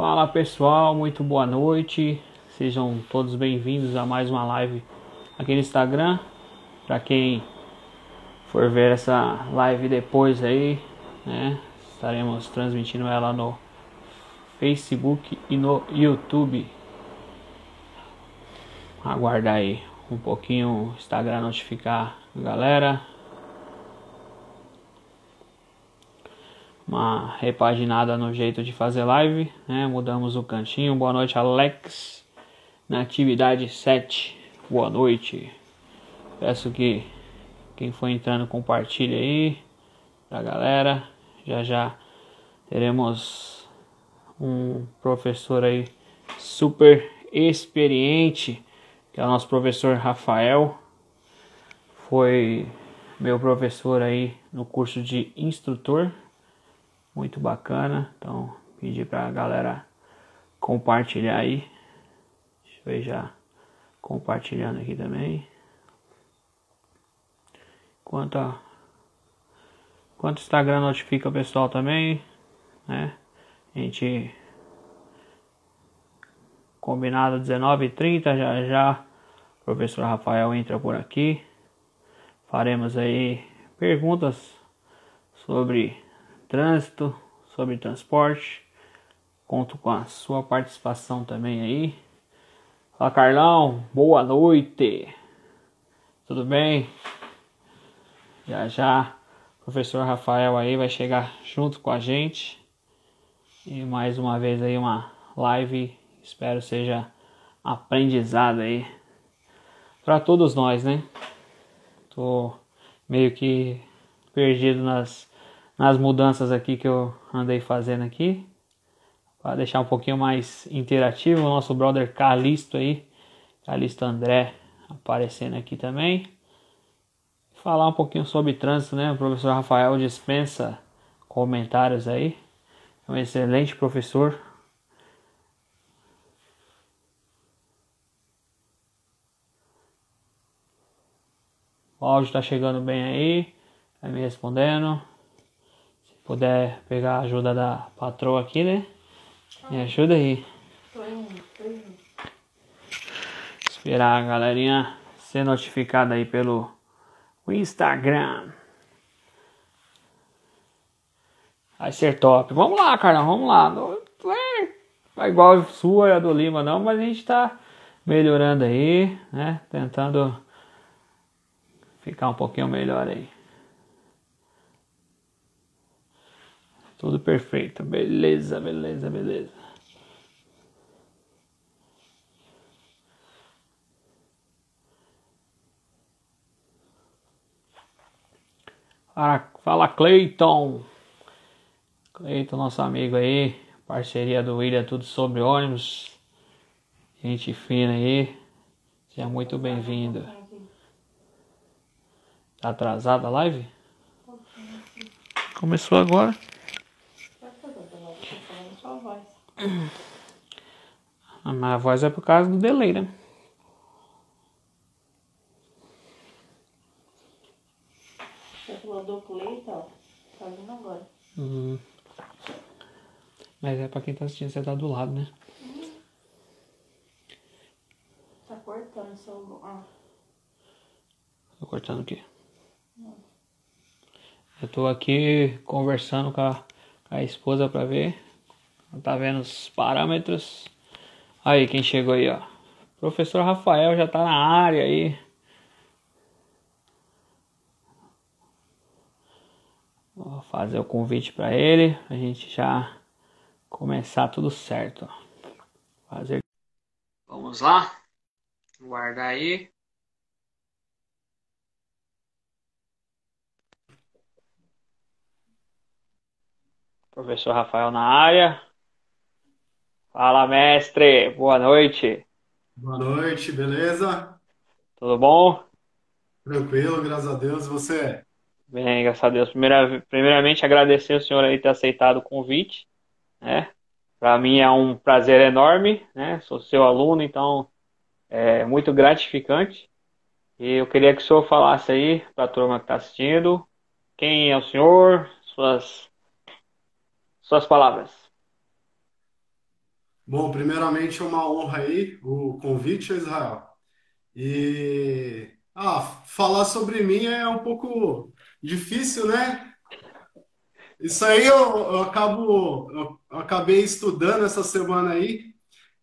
Fala pessoal, muito boa noite. Sejam todos bem-vindos a mais uma live aqui no Instagram. Para quem for ver essa live depois aí, né? Estaremos transmitindo ela no Facebook e no YouTube. Aguardar aí um pouquinho o Instagram notificar a galera. Uma repaginada no jeito de fazer live, né? Mudamos o cantinho. Boa noite, Alex. Na atividade 7. Boa noite. Peço que quem for entrando compartilhe aí pra galera. Já já teremos um professor aí super experiente, que é o nosso professor Rafael. Foi meu professor aí no curso de instrutor. Muito bacana. Então pedi pra galera compartilhar aí. Deixa eu ver já compartilhando aqui também. Enquanto o Instagram notifica o pessoal também, né? A gente combinado 19h30, já já o professor Rafael entra por aqui. Faremos aí perguntas sobre trânsito, sobre transporte. Conto com a sua participação também aí. Fala, Carlão, boa noite. Tudo bem? Já já o professor Rafael aí vai chegar junto com a gente. E mais uma vez aí uma live, espero seja aprendizado aí para todos nós, né? Tô meio que perdido nas mudanças aqui que eu andei fazendo aqui, para deixar um pouquinho mais interativo. O nosso brother Calixto aí, Calixto André, aparecendo aqui também. Falar um pouquinho sobre trânsito, né? O professor Rafael dispensa comentários aí. É um excelente professor. O áudio está chegando bem aí. Vai me respondendo. Se puder pegar a ajuda da patroa aqui, né? Me ajuda aí. Tô indo. Esperar a galerinha ser notificada aí pelo Instagram. Vai ser top. Vamos lá, Carlão, vamos lá. Não é igual a sua e a do Lima, não, mas a gente tá melhorando aí, né? Tentando ficar um pouquinho melhor aí. Tudo perfeito. Beleza. Fala, Cleiton. Cleiton, nosso amigo aí. Parceria do William, tudo sobre ônibus. Gente fina aí. Seja muito bem-vindo. Tá atrasada a live? Começou agora. Mas a voz é por causa do delay, né? Você falou do Cleiton, tá vindo agora. Mas é pra quem tá assistindo, você tá do lado, né? Tá cortando seu... Tô cortando o quê? Não. Eu tô aqui conversando com a esposa pra ver. Ela tá vendo os parâmetros. Aí, quem chegou aí, ó. Professor Rafael já tá na área aí. Vou fazer o convite pra ele. A gente já começar tudo certo. Fazer. Vamos lá. Guardar aí. Professor Rafael na área. Fala, mestre. Boa noite. Boa noite, beleza? Tudo bom? Tranquilo, graças a Deus. E você? Bem, graças a Deus. Primeiramente, agradecer o senhor aí ter aceitado o convite, né? Para mim é um prazer enorme, né? Sou seu aluno, então é muito gratificante. E eu queria que o senhor falasse aí para a turma que está assistindo, quem é o senhor, suas palavras. Bom, primeiramente é uma honra aí o convite, Israel. Falar sobre mim é um pouco difícil, né? Isso aí eu acabei estudando essa semana aí.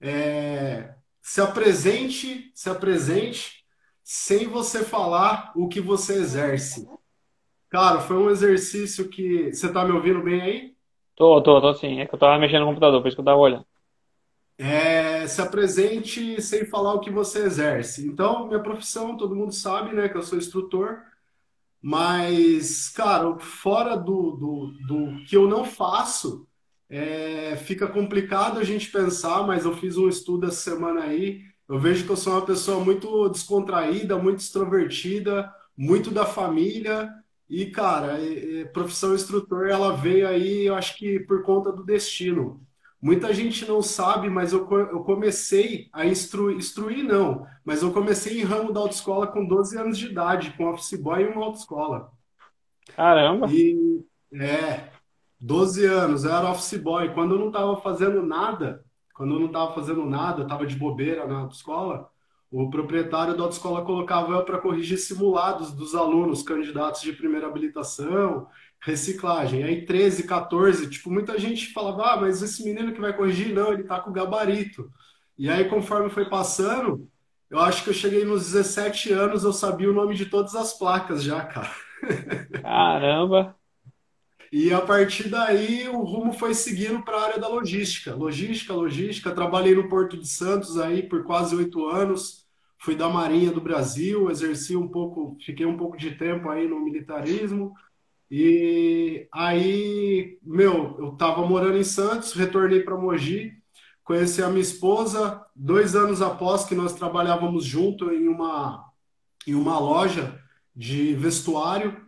Se apresente sem você falar o que você exerce. Cara, foi um exercício que. Você tá me ouvindo bem aí? Tô sim. É que eu tava mexendo no computador, por isso que eu tava olhando. Se apresente sem falar o que você exerce. Então, minha profissão, todo mundo sabe, né, que eu sou instrutor, mas, cara, fora do que eu não faço, fica complicado a gente pensar, mas eu fiz um estudo essa semana aí. Eu vejo que eu sou uma pessoa muito descontraída, muito extrovertida, muito da família. E, cara, profissão instrutor, ela veio aí, eu acho que por conta do destino. Muita gente não sabe, mas eu comecei a instruir não, mas eu comecei em ramo da autoescola com 12 anos de idade, com office boy em uma autoescola. Caramba! E é, 12 anos, eu era office boy. Quando eu não estava fazendo nada, eu estava de bobeira na autoescola, o proprietário da autoescola colocava eu para corrigir simulados dos alunos, candidatos de primeira habilitação, reciclagem. Aí 13, 14, tipo, muita gente falava, mas esse menino que vai corrigir, não, ele tá com gabarito. E aí, conforme foi passando, eu acho que eu cheguei nos 17 anos, eu sabia o nome de todas as placas já, cara. Caramba! E a partir daí o rumo foi seguindo para a área da logística. Logística. Trabalhei no Porto de Santos aí por quase 8 anos. Fui da Marinha do Brasil, exerci um pouco, fiquei um pouco de tempo aí no militarismo. E aí, meu, eu estava morando em Santos, retornei para Mogi, conheci a minha esposa 2 anos após que nós trabalhávamos junto em uma loja de vestuário.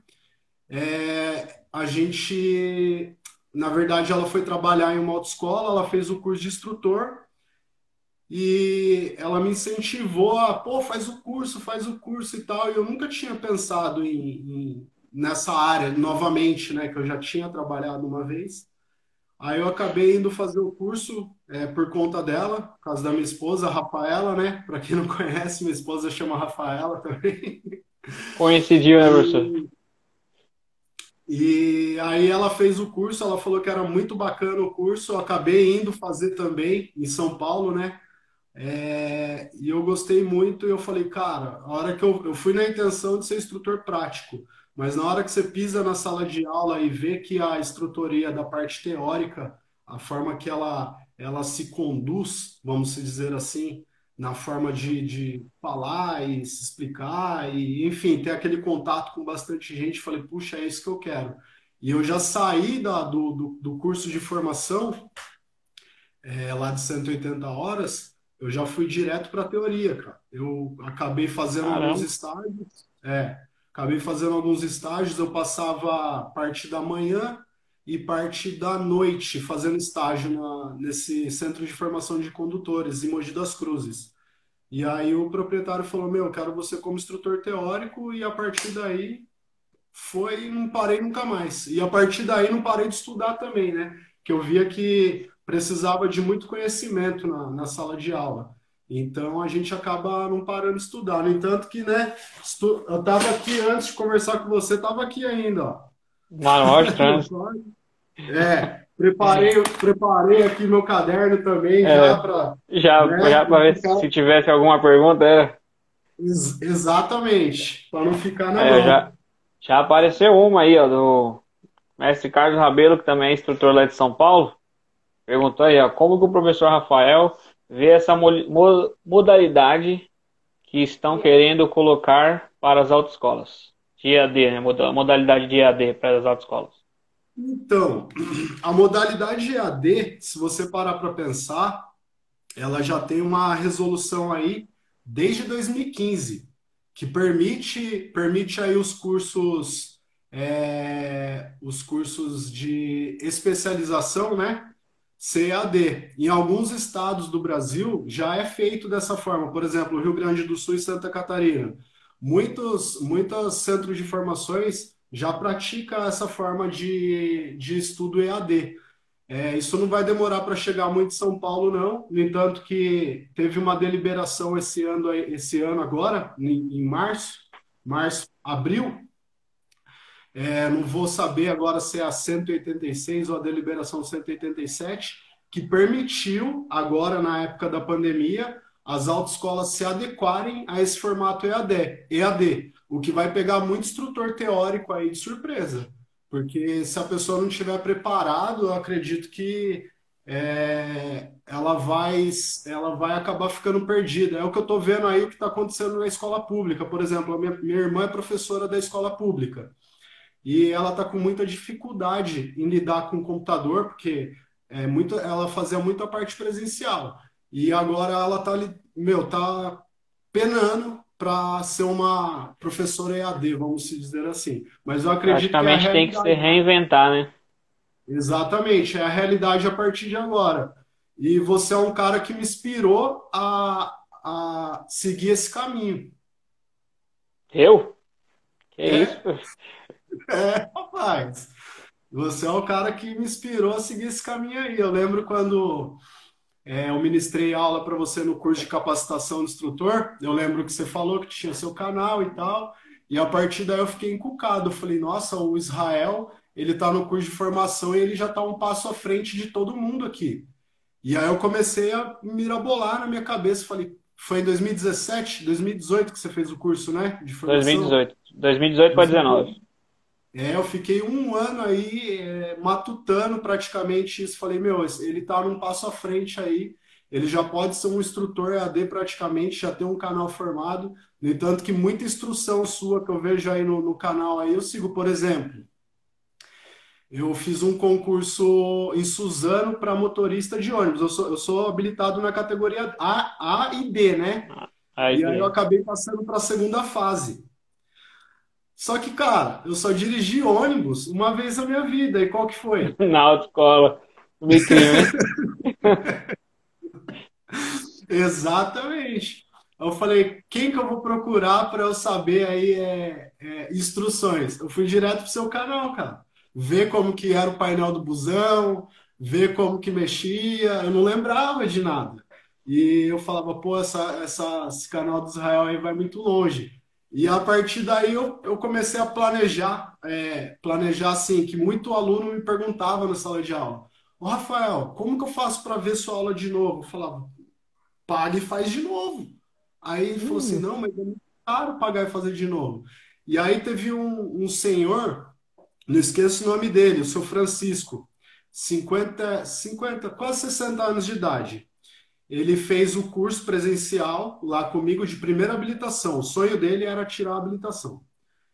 A gente, na verdade, ela foi trabalhar em uma autoescola, ela fez o curso de instrutor e ela me incentivou a, pô, faz o curso e tal. E eu nunca tinha pensado nessa área novamente, né, que eu já tinha trabalhado uma vez. Aí eu acabei indo fazer o curso por conta dela, por causa da minha esposa, a Rafaela, né? Para quem não conhece, minha esposa chama Rafaela também. Coincidiu, né, professor? E aí ela fez o curso, ela falou que era muito bacana o curso, eu acabei indo fazer também em São Paulo, né? E eu gostei muito e eu falei, cara, a hora que eu fui na intenção de ser instrutor prático, mas na hora que você pisa na sala de aula e vê que a instrutoria da parte teórica, a forma que ela se conduz, vamos dizer assim, na forma de falar e se explicar, e enfim, ter aquele contato com bastante gente, falei, puxa, é isso que eu quero. E eu já saí do curso de formação lá de 180 horas, eu já fui direto para a teoria, cara. Eu acabei fazendo alguns Caramba! estágios, acabei fazendo alguns estágios, eu passava parte da manhã e parte da noite fazendo estágio nesse centro de formação de condutores em Mogi das Cruzes. E aí o proprietário falou, meu, eu quero você como instrutor teórico, e a partir daí não parei nunca mais. E a partir daí não parei de estudar também, né? Que eu via que precisava de muito conhecimento na sala de aula. Então a gente acaba não parando de estudar. No entanto que, né, eu estava aqui antes de conversar com você, estava aqui ainda, ó. Manual de No trânsito. quarto. Preparei aqui meu caderno também já É, para, já né, para não ver ficar se tivesse alguma pergunta, exatamente, para não ficar na é, mão. já apareceu uma aí, ó, do mestre Carlos Rabelo, que também é instrutor lá de São Paulo. Perguntou aí, ó, como que o professor Rafael vê essa modalidade que estão querendo colocar para as autoescolas? De EAD, né? Modalidade de EAD para as autoescolas. Então, a modalidade EAD, se você parar para pensar, ela já tem uma resolução aí desde 2015 que permite aí os cursos de especialização, né? CAD. Em alguns estados do Brasil já é feito dessa forma. Por exemplo, Rio Grande do Sul e Santa Catarina. Muitos centros de formações já praticam essa forma de estudo EAD. Isso não vai demorar para chegar muito em São Paulo, não. No entanto, que teve uma deliberação esse ano agora, em março, abril. Não vou saber agora se é a 186 ou a deliberação 187, que permitiu, agora na época da pandemia, as autoescolas se adequarem a esse formato EAD, o que vai pegar muito instrutor teórico aí de surpresa. Porque se a pessoa não estiver preparado, eu acredito que ela vai acabar ficando perdida. É o que eu estou vendo aí, o que está acontecendo na escola pública. Por exemplo, a minha irmã é professora da escola pública e ela está com muita dificuldade em lidar com o computador, porque ela fazia muito a parte presencial. E agora ela tá penando para ser uma professora EAD, vamos se dizer assim. Mas eu acredito que é a Praticamente tem que se realidade. reinventar, né? Exatamente, é a realidade a partir de agora. E você é um cara que me inspirou a seguir esse caminho. Eu? Que isso, É, pô? rapaz. Você é o cara que me inspirou a seguir esse caminho aí. Eu lembro quando eu ministrei aula para você no curso de capacitação de instrutor. Eu lembro que você falou que tinha seu canal e tal. E a partir daí eu fiquei encucado. Eu falei, nossa, o Israel, ele está no curso de formação e ele já está um passo à frente de todo mundo aqui. E aí eu comecei a mirabolar na minha cabeça. Falei, foi em 2017, 2018 que você fez o curso, né, de formação? 2018. 2018 para 19. Eu fiquei um ano aí matutando praticamente isso. Falei, meu, ele tá num passo à frente aí. Ele já pode ser um instrutor EAD praticamente, já tem um canal formado. No entanto, que muita instrução sua que eu vejo aí no canal aí, eu sigo, por exemplo. Eu fiz um concurso em Suzano para motorista de ônibus. Eu sou habilitado na categoria A e B, né? Aí, E aí eu dele. acabei passando para a segunda fase. Só que, cara, eu só dirigi ônibus uma vez na minha vida. E qual que foi? Na autoescola. Subcrime, hein? Exatamente. Eu falei, quem que eu vou procurar para eu saber aí instruções? Eu fui direto pro seu canal, cara. Ver como que era o painel do busão, ver como que mexia. Eu não lembrava de nada. E eu falava, pô, esse canal do Israel aí vai muito longe. E a partir daí eu comecei a planejar assim, que muito aluno me perguntava na sala de aula. Ô, Rafael, como que eu faço para ver sua aula de novo? Eu falava, paga e faz de novo. Aí ele falou assim, não, mas é muito caro pagar e fazer de novo. E aí teve um senhor, não esqueço o nome dele, o seu Francisco, 50, quase 60 anos de idade. Ele fez o curso presencial lá comigo de primeira habilitação. O sonho dele era tirar a habilitação.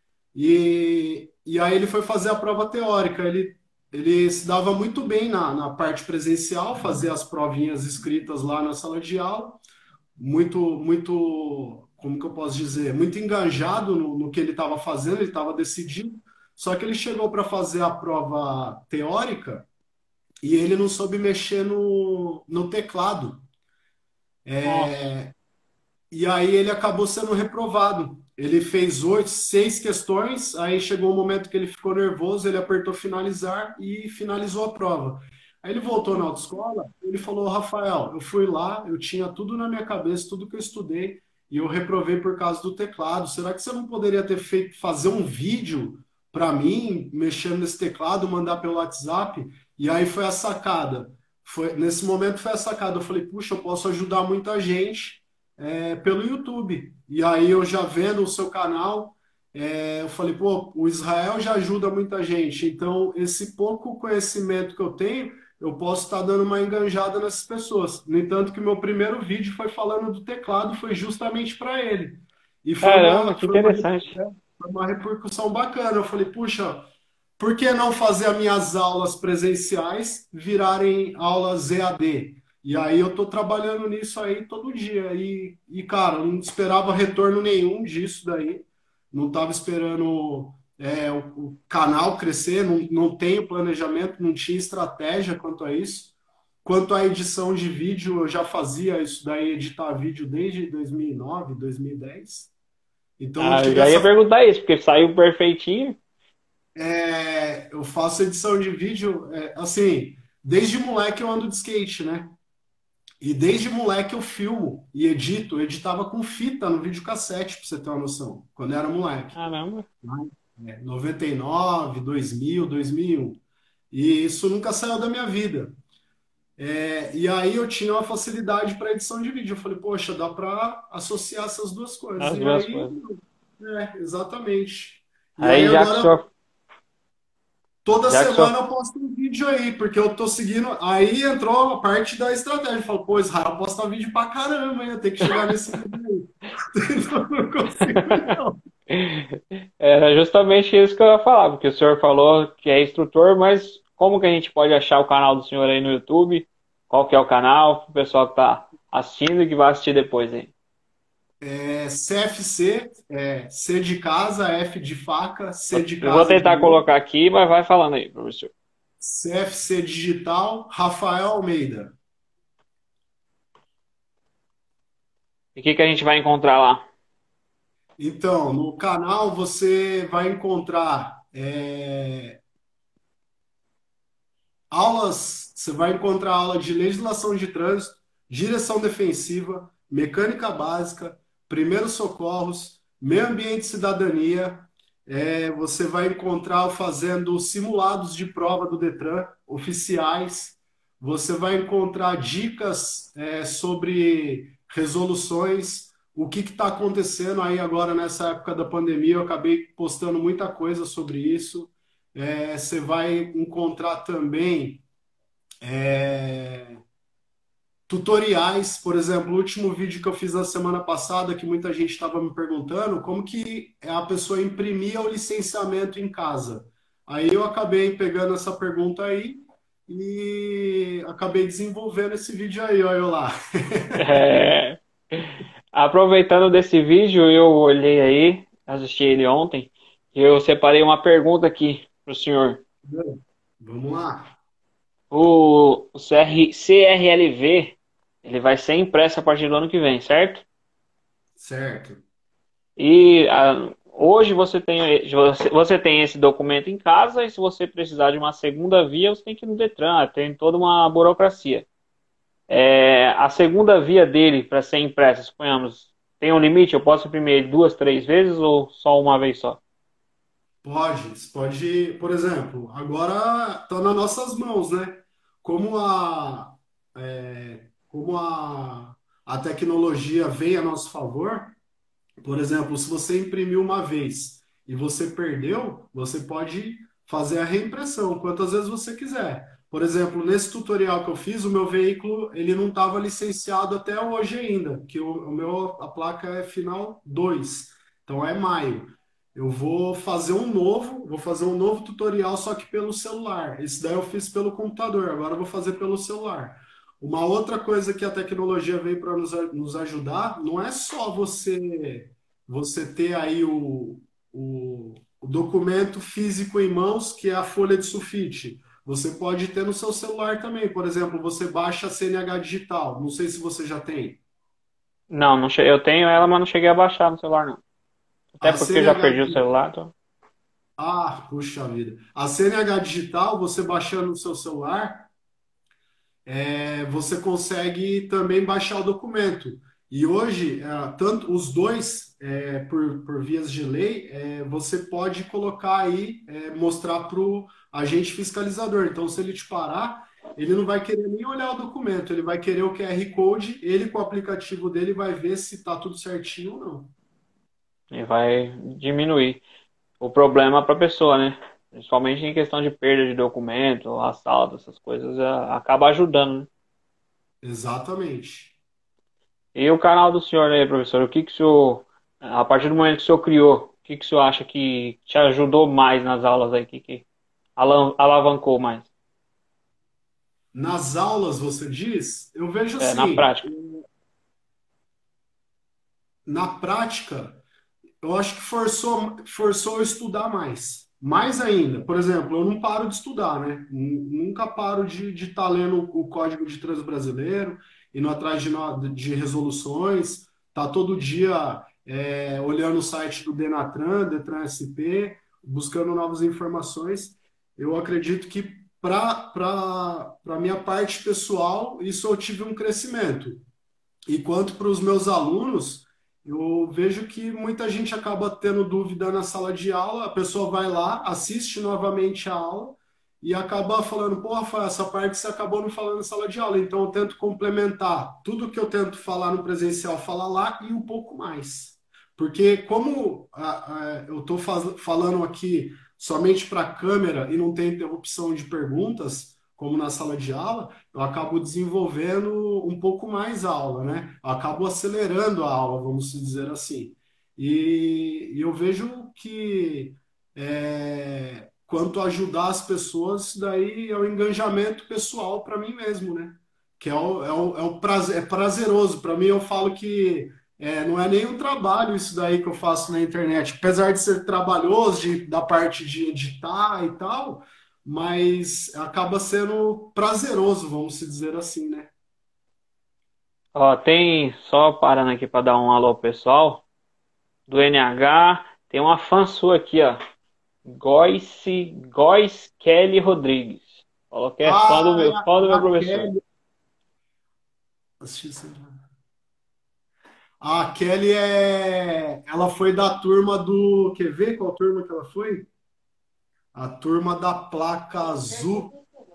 E aí ele foi fazer a prova teórica. Ele se dava muito bem na parte presencial, fazia as provinhas escritas lá na sala de aula, muito, muito, como que eu posso dizer, muito engajado no que ele estava fazendo, ele estava decidido. Só que ele chegou para fazer a prova teórica e ele não soube mexer no teclado. Nossa. E aí ele acabou sendo reprovado. Ele fez 6 questões, aí chegou um momento que ele ficou nervoso, ele apertou finalizar e finalizou a prova. Aí ele voltou na autoescola, ele falou, Rafael, eu fui lá, eu tinha tudo na minha cabeça, tudo que eu estudei, e eu reprovei por causa do teclado. Será que você não poderia fazer um vídeo para mim, mexendo nesse teclado, mandar pelo WhatsApp? E aí foi a sacada. Nesse momento foi a sacada. Eu falei, puxa, eu posso ajudar muita gente pelo YouTube. E aí eu já vendo o seu canal, eu falei, pô, o Israel já ajuda muita gente. Então, esse pouco conhecimento que eu tenho, eu posso estar dando uma enganjada nessas pessoas. No entanto, que o meu primeiro vídeo foi falando do teclado, foi justamente para ele. E foi Caramba, uma, que foi uma, interessante. foi uma repercussão bacana. Eu falei, puxa, por que não fazer as minhas aulas presenciais virarem aulas EAD? E aí eu tô trabalhando nisso aí todo dia. Cara, eu não esperava retorno nenhum disso daí. Não estava esperando o canal crescer, não tenho planejamento, não tinha estratégia quanto a isso. Quanto à edição de vídeo, eu já fazia isso daí, editar vídeo desde 2009, 2010. Então eu Ah, eu tive já ia essa perguntar isso, porque saiu perfeitinho. eu faço edição de vídeo, assim, desde moleque eu ando de skate, né? E desde moleque eu filmo e edito. Eu editava com fita no videocassete, pra você ter uma noção, quando eu era moleque. Caramba. 99, 2000, 2001. E isso nunca saiu da minha vida. E aí eu tinha uma facilidade para edição de vídeo. Eu falei, poxa, dá para associar essas duas coisas. As E duas aí, coisas. exatamente. E aí Aí agora, toda já que o senhor, semana eu posto um vídeo aí, porque eu tô seguindo. Aí entrou a parte da estratégia. Eu falo, pô, Israel posta vídeo pra caramba, hein? Eu tenho que chegar nesse nível aí. Eu não consigo, não. era justamente isso que eu ia falar, porque o senhor falou que é instrutor, mas como que a gente pode achar o canal do senhor aí no YouTube? Qual que é o canal? O pessoal que tá assistindo e que vai assistir depois aí. CFC, C de casa, F de faca, C de Eu vou casa de tentar novo. colocar aqui, mas vai falando aí, professor. CFC Digital, Rafael Almeida. E o que que a gente vai encontrar lá? Então, no canal você vai encontrar aulas, você vai encontrar aula de legislação de trânsito, direção defensiva, mecânica básica, primeiros socorros, meio ambiente e cidadania. Você vai encontrar eu fazendo simulados de prova do Detran, oficiais. Você vai encontrar dicas sobre resoluções, o que está acontecendo aí agora nessa época da pandemia. Eu acabei postando muita coisa sobre isso. Você vai encontrar também tutoriais, por exemplo, o último vídeo que eu fiz na semana passada, que muita gente estava me perguntando, como que a pessoa imprimia o licenciamento em casa. Aí eu acabei pegando essa pergunta aí e acabei desenvolvendo esse vídeo aí, olha eu lá. É, aproveitando desse vídeo, eu olhei aí, assisti ele ontem, e eu separei uma pergunta aqui para o senhor. Vamos lá. O CRLV, ele vai ser impresso a partir do ano que vem, certo? Certo. E hoje você tem esse documento em casa e se você precisar de uma segunda via, você tem que ir no Detran, tem toda uma burocracia. A segunda via dele para ser impressa, suponhamos, tem um limite? Eu posso imprimir ele duas, três vezes ou só uma vez só? Pode, por exemplo, agora está nas nossas mãos, né? Como a tecnologia vem a nosso favor, por exemplo, se você imprimiu uma vez e você perdeu, você pode fazer a reimpressão quantas vezes você quiser. Por exemplo, nesse tutorial que eu fiz, o meu veículo ele não estava licenciado até hoje ainda, que a placa é final 2, então é maio. Eu vou fazer um novo tutorial, só que pelo celular. Esse daí eu fiz pelo computador, agora eu vou fazer pelo celular. Uma outra coisa que a tecnologia veio para nos ajudar, não é só você ter aí o documento físico em mãos, que é a folha de sulfite. Você pode ter no seu celular também. Por exemplo, você baixa a CNH digital. Não sei se você já tem. Não, eu tenho ela, mas não cheguei a baixar no celular, não. Até A porque eu já CNH perdi o celular, então. puxa vida. A CNH digital, você baixando no seu celular, você consegue também baixar o documento. E hoje, tanto os dois, por vias de lei, você pode colocar aí, mostrar para o agente fiscalizador. Então, se ele te parar, ele não vai querer nem olhar o documento, ele vai querer o QR Code, ele com o aplicativo dele vai ver se está tudo certinho ou não. E vai diminuir o problema para a pessoa, né? Principalmente em questão de perda de documento, assalto, essas coisas, acaba ajudando, né? Exatamente. E o canal do senhor aí, professor, o que que o senhor, a partir do momento que o senhor criou, o que que o senhor acha que te ajudou mais nas aulas aí, que alavancou mais? Nas aulas, você diz, eu vejo Na assim, prática. na prática, eu acho que forçou eu estudar mais. Mais ainda, por exemplo, eu não paro de estudar, né? Nunca paro de estar lendo o Código de Trânsito Brasileiro, indo atrás de resoluções, tá todo dia olhando o site do Denatran, Detran SP, buscando novas informações. Eu acredito que para minha parte pessoal, isso eu tive um crescimento. E quanto para os meus alunos, eu vejo que muita gente acaba tendo dúvida na sala de aula, a pessoa vai lá, assiste novamente a aula e acaba falando, pô, Rafael, essa parte você acabou não falando na sala de aula, então eu tento complementar tudo que eu tento falar no presencial, falar lá e um pouco mais. Porque como eu estou falando aqui somente para a câmera e não tem interrupção de perguntas, como na sala de aula, eu acabo desenvolvendo um pouco mais a aula, né? Eu acabo acelerando a aula, vamos dizer assim. E eu vejo que quanto a ajudar as pessoas, isso daí é o engajamento pessoal para mim mesmo, né? Que é prazeroso. Para mim, eu falo que não é nem um trabalho isso daí que eu faço na internet. Apesar de ser trabalhoso, da parte de editar e tal, mas acaba sendo prazeroso, vamos se dizer assim, né? Ó, tem, só parando aqui para dar um alô pro pessoal, do NH, tem uma fã sua aqui, ó. Góis Kelly Rodrigues. Falou que é Ah, fã do meu a professor. Kelly. A Kelly ela foi da turma do. Quer ver qual turma que ela foi? A turma da placa azul.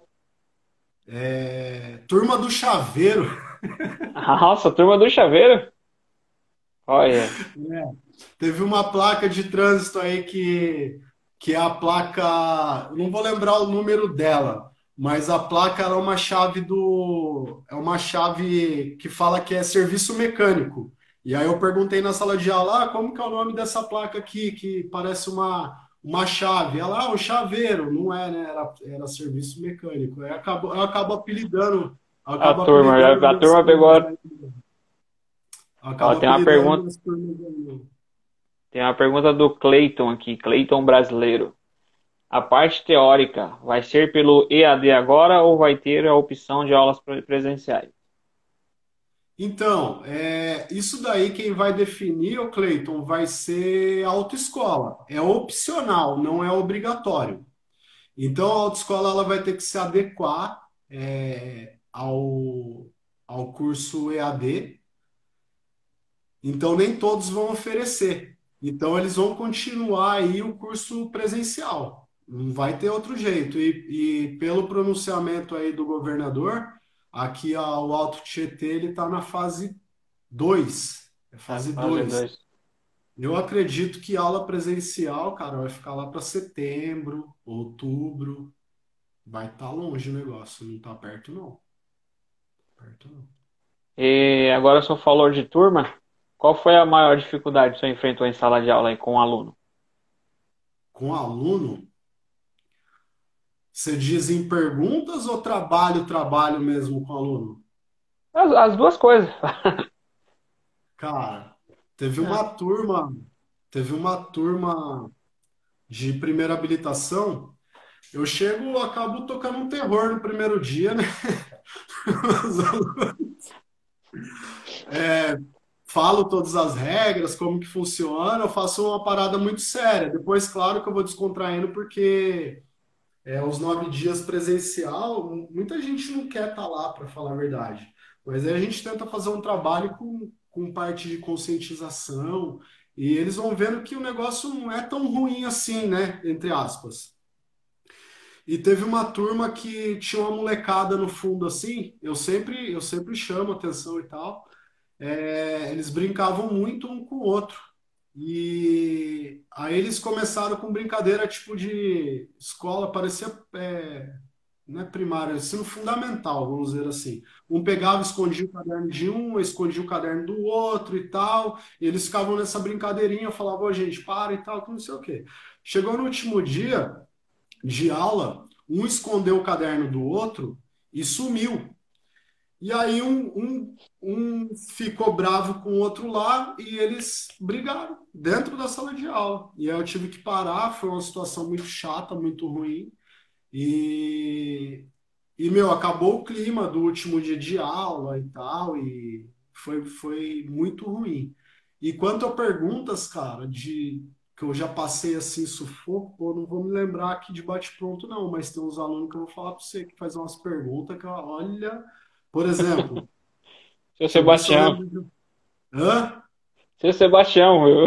Turma do chaveiro. Nossa, turma do chaveiro? Olha. Teve uma placa de trânsito aí que é a placa. Não vou lembrar o número dela, mas a placa era uma chave do. É uma chave que fala que é serviço mecânico. E aí eu perguntei na sala de aula, como que é o nome dessa placa aqui, que parece uma chave? Ela, um chaveiro, não é, né? Era serviço mecânico. Aí eu acabo apelidando, eu A acabo turma, apelidando a minhas turma pegou. turmas aí. Eu Ó, acabo apelidando minhas turmas aí. tem uma pergunta do Cleiton aqui, Cleiton brasileiro. A parte teórica vai ser pelo EAD agora ou vai ter a opção de aulas presenciais? Então, isso daí quem vai definir, o Cleiton, vai ser a autoescola. É opcional, não é obrigatório. Então, a autoescola ela vai ter que se adequar ao curso EAD. Então, nem todos vão oferecer. Então, eles vão continuar aí o curso presencial. Não vai ter outro jeito. E pelo pronunciamento aí do governador, aqui o Alto Tietê ele está na fase 2. É fase Fase 2. 2. Eu acredito que aula presencial, cara, vai ficar lá para setembro, outubro. Vai estar longe o negócio, não está perto não. Perto não. E agora eu sou falou de turma. Qual foi a maior dificuldade que você enfrentou em sala de aula aí com o aluno? Com aluno, você diz em perguntas ou trabalho mesmo com aluno? As duas coisas. Cara, teve uma turma de primeira habilitação. Eu chego, acabo tocando um terror no primeiro dia, né? Os alunos, falo todas as regras, como que funciona, eu faço uma parada muito séria. Depois, claro que eu vou descontraindo, porque os 9 dias presencial, muita gente não quer estar lá, para falar a verdade. Mas aí a gente tenta fazer um trabalho com parte de conscientização, e eles vão vendo que o negócio não é tão ruim assim, né? Entre aspas. E teve uma turma que tinha uma molecada no fundo assim, eu sempre chamo atenção e tal. Eles brincavam muito um com o outro. E aí eles começaram com brincadeira tipo de escola, parecia, não é primário, é ensino fundamental, vamos dizer assim. Um pegava, escondia o caderno de um, escondia o caderno do outro e tal. E eles ficavam nessa brincadeirinha, falavam, ô, gente, para e tal, que não sei o quê. Chegou no último dia de aula, um escondeu o caderno do outro e sumiu. E aí um ficou bravo com o outro lá e eles brigaram dentro da sala de aula. E aí eu tive que parar, foi uma situação muito chata, muito ruim. Meu, acabou o clima do último dia de aula e tal, e foi muito ruim. E quanto a perguntas, cara, que eu já passei assim sufoco, pô, não vou me lembrar aqui de bate-pronto não, mas tem uns alunos que eu vou falar para você que faz umas perguntas que, olha, por exemplo, Seu deixa eu ver se eu Sebastião. lembro de... Hã? Seu Sebastião, viu?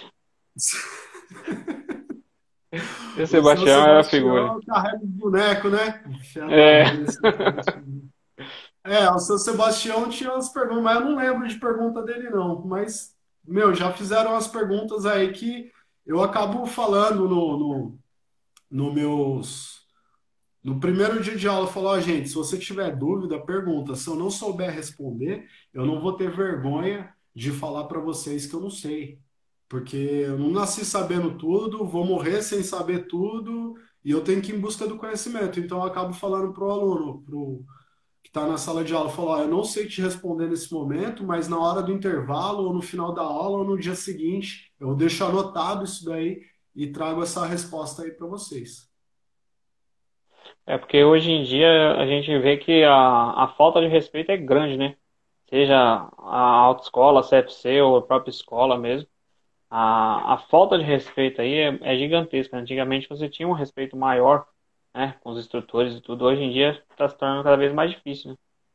Seu O seu Sebastião era a figura. Sebastião carrega o boneco, né? Fé da É. mãe, esse Sebastião. É, o seu Sebastião tinha umas perguntas, mas eu não lembro de pergunta dele, não. Mas, meu, já fizeram umas perguntas aí que eu acabo falando no meus. No primeiro dia de aula, eu falo, ó, gente, se você tiver dúvida, pergunta. Se eu não souber responder, eu não vou ter vergonha de falar para vocês que eu não sei. Porque eu não nasci sabendo tudo, vou morrer sem saber tudo, e eu tenho que ir em busca do conhecimento. Então, eu acabo falando pro aluno, que está na sala de aula, falou, ó, eu não sei te responder nesse momento, mas na hora do intervalo, ou no final da aula, ou no dia seguinte, eu deixo anotado isso daí e trago essa resposta aí para vocês. É porque hoje em dia a gente vê que a falta de respeito é grande, né? Seja a autoescola, a CFC ou a própria escola mesmo. A falta de respeito aí é gigantesca. Antigamente você tinha um respeito maior, né, com os instrutores e tudo. Hoje em dia está se tornando cada vez mais difícil, né?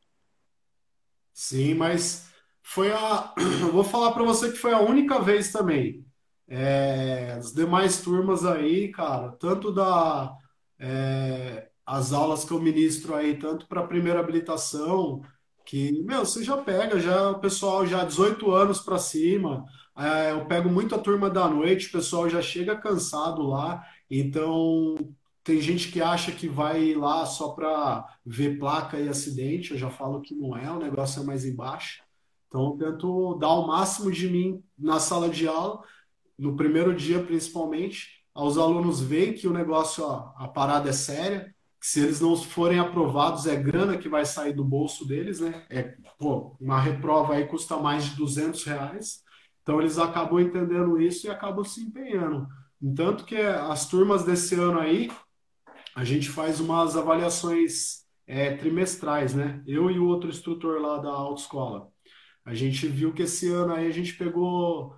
Sim, mas foi a. Eu vou falar para você que foi a única vez também. É, as demais turmas aí, cara, tanto as aulas que eu ministro aí, tanto para primeira habilitação, que, meu, você já pega, já o pessoal já 18 anos para cima. Eu pego muito a turma da noite, o pessoal já chega cansado lá, então tem gente que acha que vai lá só para ver placa e acidente, eu já falo que não é, o negócio é mais embaixo. Então, eu tento dar o máximo de mim na sala de aula, no primeiro dia principalmente, aos alunos veem que o negócio, ó, a parada é séria, que se eles não forem aprovados, é grana que vai sair do bolso deles, né? É, pô, uma reprova aí custa mais de R$ 200, então eles acabam entendendo isso e acabam se empenhando. Entanto que as turmas desse ano aí, a gente faz umas avaliações trimestrais, né? Eu e o outro instrutor lá da autoescola. A gente viu que esse ano aí a gente pegou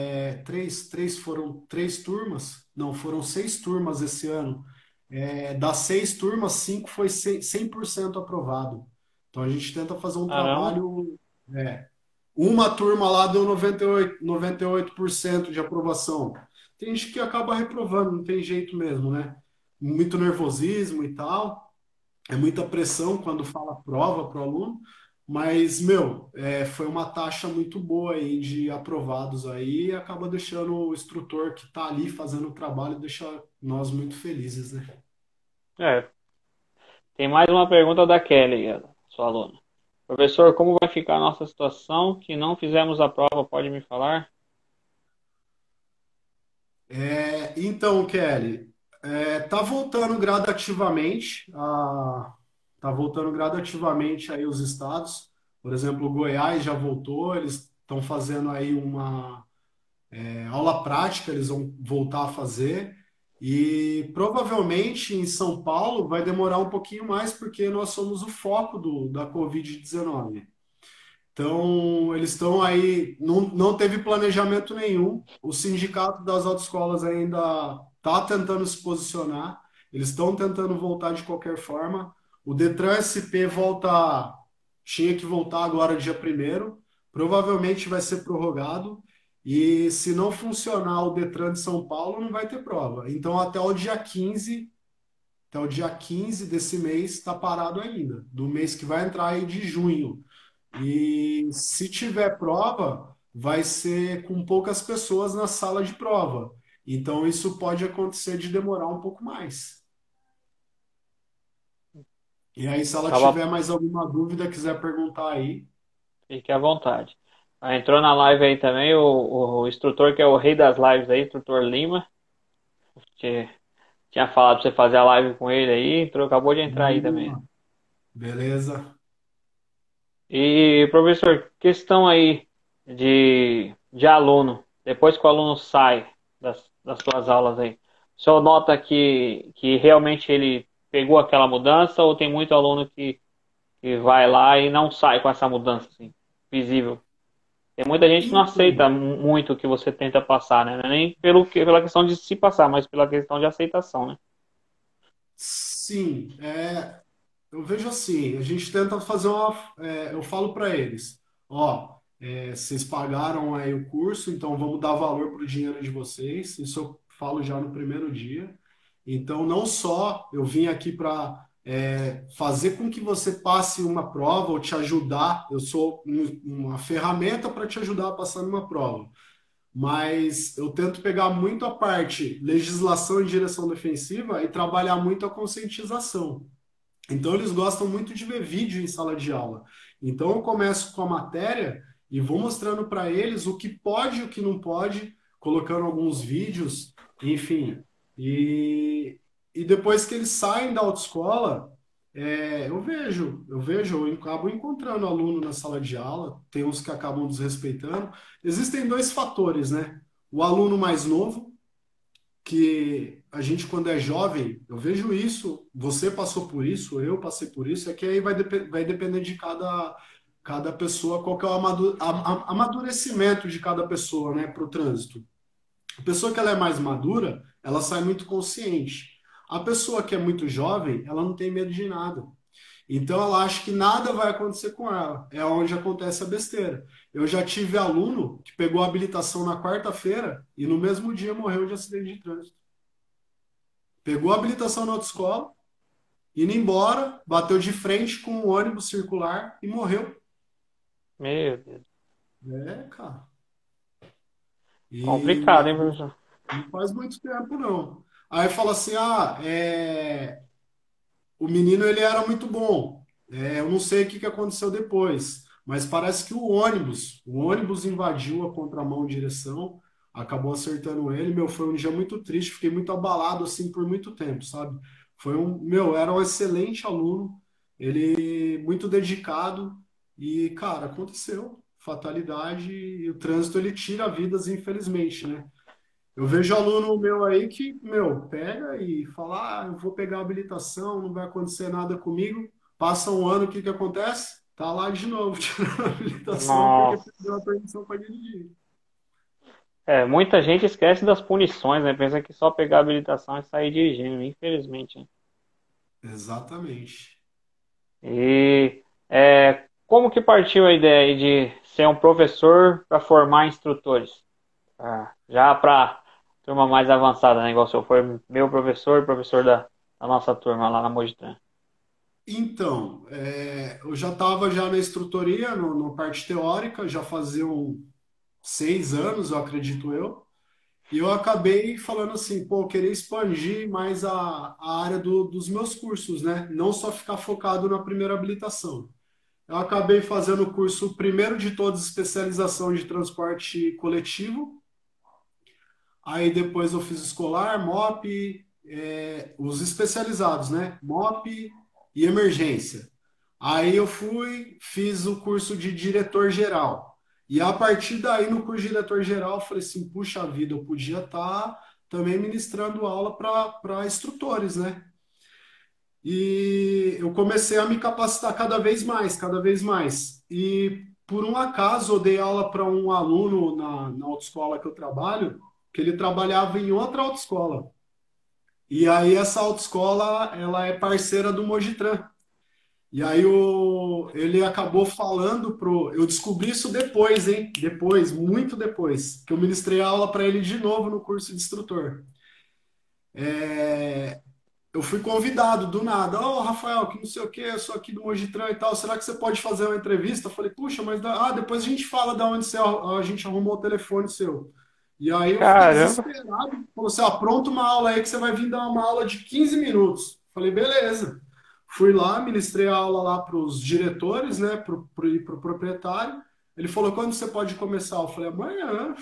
foram três turmas, não, foram 6 turmas esse ano. Das 6 turmas, 5 foi 100% aprovado. Então a gente tenta fazer um Caramba, trabalho. é, uma turma lá deu 98% de aprovação. Tem gente que acaba reprovando, não tem jeito mesmo, né? Muito nervosismo e tal. É muita pressão quando fala prova para o aluno, mas, meu, foi uma taxa muito boa aí de aprovados aí e acaba deixando o instrutor que está ali fazendo o trabalho, deixa nós muito felizes, né? é. Tem mais uma pergunta da Kelly, sua aluna. Professor, como vai ficar a nossa situação que não fizemos a prova? Pode me falar? Então, Kelly, tá voltando gradativamente, tá voltando gradativamente aí os estados. Por exemplo, o Goiás já voltou, eles estão fazendo aí uma aula prática, eles vão voltar a fazer. E provavelmente em São Paulo vai demorar um pouquinho mais, porque nós somos o foco da Covid-19. Então, eles estão aí, não teve planejamento nenhum. O sindicato das autoescolas ainda está tentando se posicionar, eles estão tentando voltar de qualquer forma. O Detran SP tinha que voltar agora dia 1º, provavelmente vai ser prorrogado. E se não funcionar o Detran de São Paulo, não vai ter prova. Então, até o dia 15 desse mês está parado ainda, do mês que vai entrar aí de junho. E se tiver prova, vai ser com poucas pessoas na sala de prova. Então, isso pode acontecer de demorar um pouco mais. E aí, se ela Tava, tiver mais alguma dúvida, quiser perguntar aí. fique à vontade. Entrou na live aí também o instrutor que é o rei das lives aí, instrutor Lima. Que tinha falado pra você fazer a live com ele aí, entrou, acabou de entrar aí também. Beleza? E, professor, questão aí de aluno, depois que o aluno sai das suas aulas aí, o senhor nota que realmente ele pegou aquela mudança ou tem muito aluno que vai lá e não sai com essa mudança, assim, visível? Tem muita gente que não Então, aceita muito o que você tenta passar, né? Não é nem pela questão de se passar, mas pela questão de aceitação, né? sim, eu vejo assim, a gente tenta fazer uma, eu falo para eles, ó, vocês pagaram aí o curso, então vamos dar valor para o dinheiro de vocês. Isso eu falo já no primeiro dia. Então, não só eu vim aqui para fazer com que você passe uma prova ou te ajudar, eu sou uma ferramenta para te ajudar a passar numa prova, mas eu tento pegar muito a parte legislação e direção defensiva e trabalhar muito a conscientização. Então, eles gostam muito de ver vídeo em sala de aula. Então, eu começo com a matéria e vou mostrando para eles o que pode e o que não pode, colocando alguns vídeos, enfim. E depois que eles saem da autoescola, eu acabo encontrando aluno na sala de aula, tem uns que acabam desrespeitando. Existem dois fatores, né? O aluno mais novo, que a gente, quando é jovem, eu vejo isso, você passou por isso, eu passei por isso, é que aí vai depender de cada pessoa, qual que é o amadurecimento de cada pessoa, né, para o trânsito. A pessoa que ela é mais madura, ela sai muito consciente. A pessoa que é muito jovem, ela não tem medo de nada. Então ela acha que nada vai acontecer com ela. É onde acontece a besteira. Eu já tive aluno que pegou a habilitação na quarta-feira e no mesmo dia morreu de acidente de trânsito. Pegou a habilitação na autoescola, indo embora, bateu de frente com um ônibus circular e morreu. Meu Deus. Cara. Complicado, E hein, professor? não faz muito tempo, não. Aí fala assim, o menino ele era muito bom. Eu não sei o que aconteceu depois, mas parece que o ônibus invadiu a contramão direção, acabou acertando ele. Meu, foi um dia muito triste, fiquei muito abalado assim por muito tempo, sabe? Era um excelente aluno, ele muito dedicado e, cara, aconteceu. Fatalidade e o trânsito ele tira vidas, infelizmente, né? Eu vejo aluno meu aí que, pega e fala, eu vou pegar a habilitação, não vai acontecer nada comigo. Passa um ano, o que que acontece? Tá lá de novo, tirando a habilitação porque Nossa. perdeu a permissão para dirigir. É, muita gente esquece das punições, né? Pensa que só pegar a habilitação e sair dirigindo, infelizmente, né? Exatamente. E como que partiu a ideia aí de ser um professor para formar instrutores? Já para turma mais avançada, né? Igual o senhor foi meu professor e professor da nossa turma lá na Mojitran. Então, eu já estava já na instrutoria, no parte teórica, já faziam 6 anos, eu acredito eu. E eu acabei falando assim, pô, eu queria expandir mais a área dos meus cursos, né? Não só ficar focado na primeira habilitação. Eu acabei fazendo o curso primeiro de todos, especialização de transporte coletivo. Aí depois eu fiz escolar, MOP, os especializados, né? MOP e emergência. Aí eu fiz o curso de diretor geral. E a partir daí, no curso de diretor geral, eu falei assim, puxa vida, eu podia estar também ministrando aula para instrutores, né? E eu comecei a me capacitar cada vez mais, cada vez mais. E por um acaso eu dei aula para um aluno na autoescola que eu trabalho, que ele trabalhava em outra autoescola. E aí essa autoescola, ela é parceira do Mojitran. E aí ele acabou falando pro. Eu descobri isso depois, hein? Depois, muito depois, que eu ministrei aula para ele de novo no curso de instrutor. Eu fui convidado do nada. Ô, Rafael, que não sei o quê, eu sou aqui do Mojitran e tal. Será que você pode fazer uma entrevista? Eu falei, puxa, mas depois a gente fala da onde a gente arrumou o telefone seu. E aí eu fiquei Caramba, desesperado. Falou assim, pronto uma aula aí que você vai vir dar uma aula de 15 minutos. Falei, beleza. Fui lá, ministrei a aula lá para os diretores, né, para o proprietário. Ele falou, quando você pode começar? Eu falei, amanhã.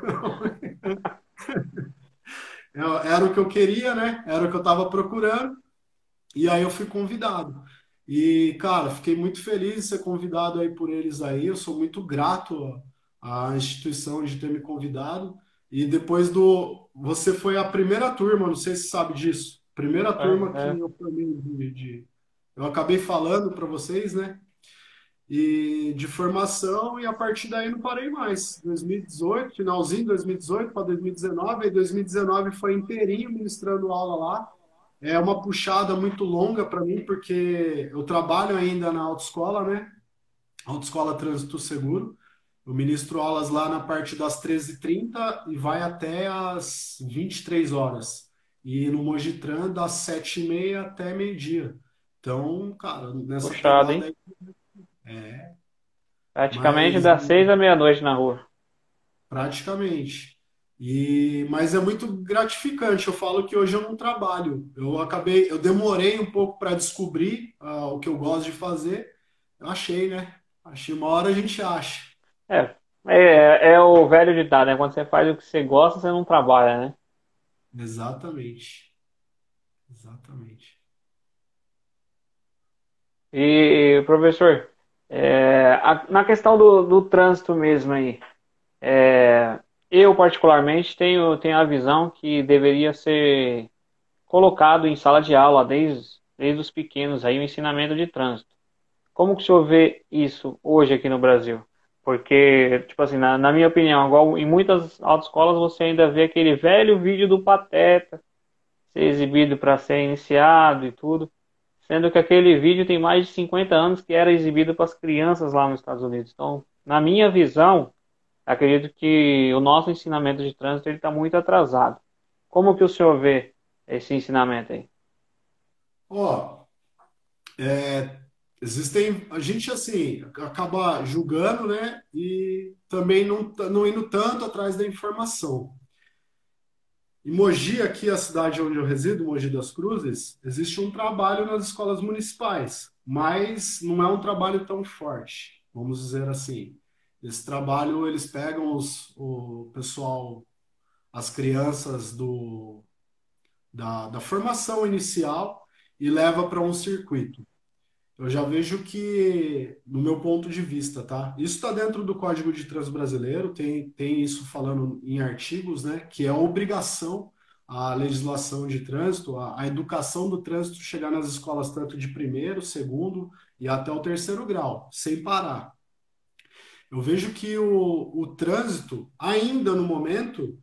Era o que eu queria, né? Era o que eu estava procurando. E aí eu fui convidado. E, cara, fiquei muito feliz de ser convidado aí por eles aí. Eu sou muito grato à instituição de ter me convidado. E depois Você foi a primeira turma, não sei se sabe disso. Primeira turma que é, eu formei Eu acabei falando para vocês, né? e de formação, e a partir daí não parei mais. 2018, finalzinho de 2018 para 2019, aí 2019 foi inteirinho ministrando aula lá. É uma puxada muito longa para mim, porque eu trabalho ainda na autoescola, né? Autoescola Trânsito Seguro. Eu ministro aulas lá na parte das 13h30 e vai até as 23 horas. E no Mojitran, das 7h30 até meio-dia. Então, cara, nessa Puxado, pegada hein? aí, é, Praticamente mas das 6 à meia-noite na rua. praticamente. Mas é muito gratificante. Eu falo que hoje eu não trabalho. Eu demorei um pouco para descobrir o que eu gosto de fazer. Eu achei, né? Achei uma hora a gente acha. É, é o velho ditado, né? Quando você faz o que você gosta, você não trabalha, né? Exatamente. Exatamente. E, professor, na questão do trânsito mesmo aí, eu particularmente tenho a visão que deveria ser colocado em sala de aula desde os pequenos aí o ensinamento de trânsito. Como que o senhor vê isso hoje aqui no Brasil? Porque, tipo assim, na minha opinião, igual em muitas autoescolas você ainda vê aquele velho vídeo do Pateta ser exibido para ser iniciado e tudo, sendo que aquele vídeo tem mais de 50 anos que era exibido para as crianças lá nos Estados Unidos. Então, na minha visão, acredito que o nosso ensinamento de trânsito ele está muito atrasado. Como que o senhor vê esse ensinamento aí? Ó, existem, a gente assim acaba julgando, né? E também não indo tanto atrás da informação. Em Mogi, aqui a cidade onde eu resido, Mogi das Cruzes, existe um trabalho nas escolas municipais, mas não é um trabalho tão forte, vamos dizer assim. Esse trabalho eles pegam o pessoal, as crianças da formação inicial e leva para um circuito. Eu já vejo que, no meu ponto de vista, tá? Isso está dentro do Código de Trânsito Brasileiro, tem isso falando em artigos, né? Que é obrigação a legislação de trânsito, a educação do trânsito chegar nas escolas tanto de primeiro, segundo e até o terceiro grau, sem parar. Eu vejo que o trânsito, ainda no momento,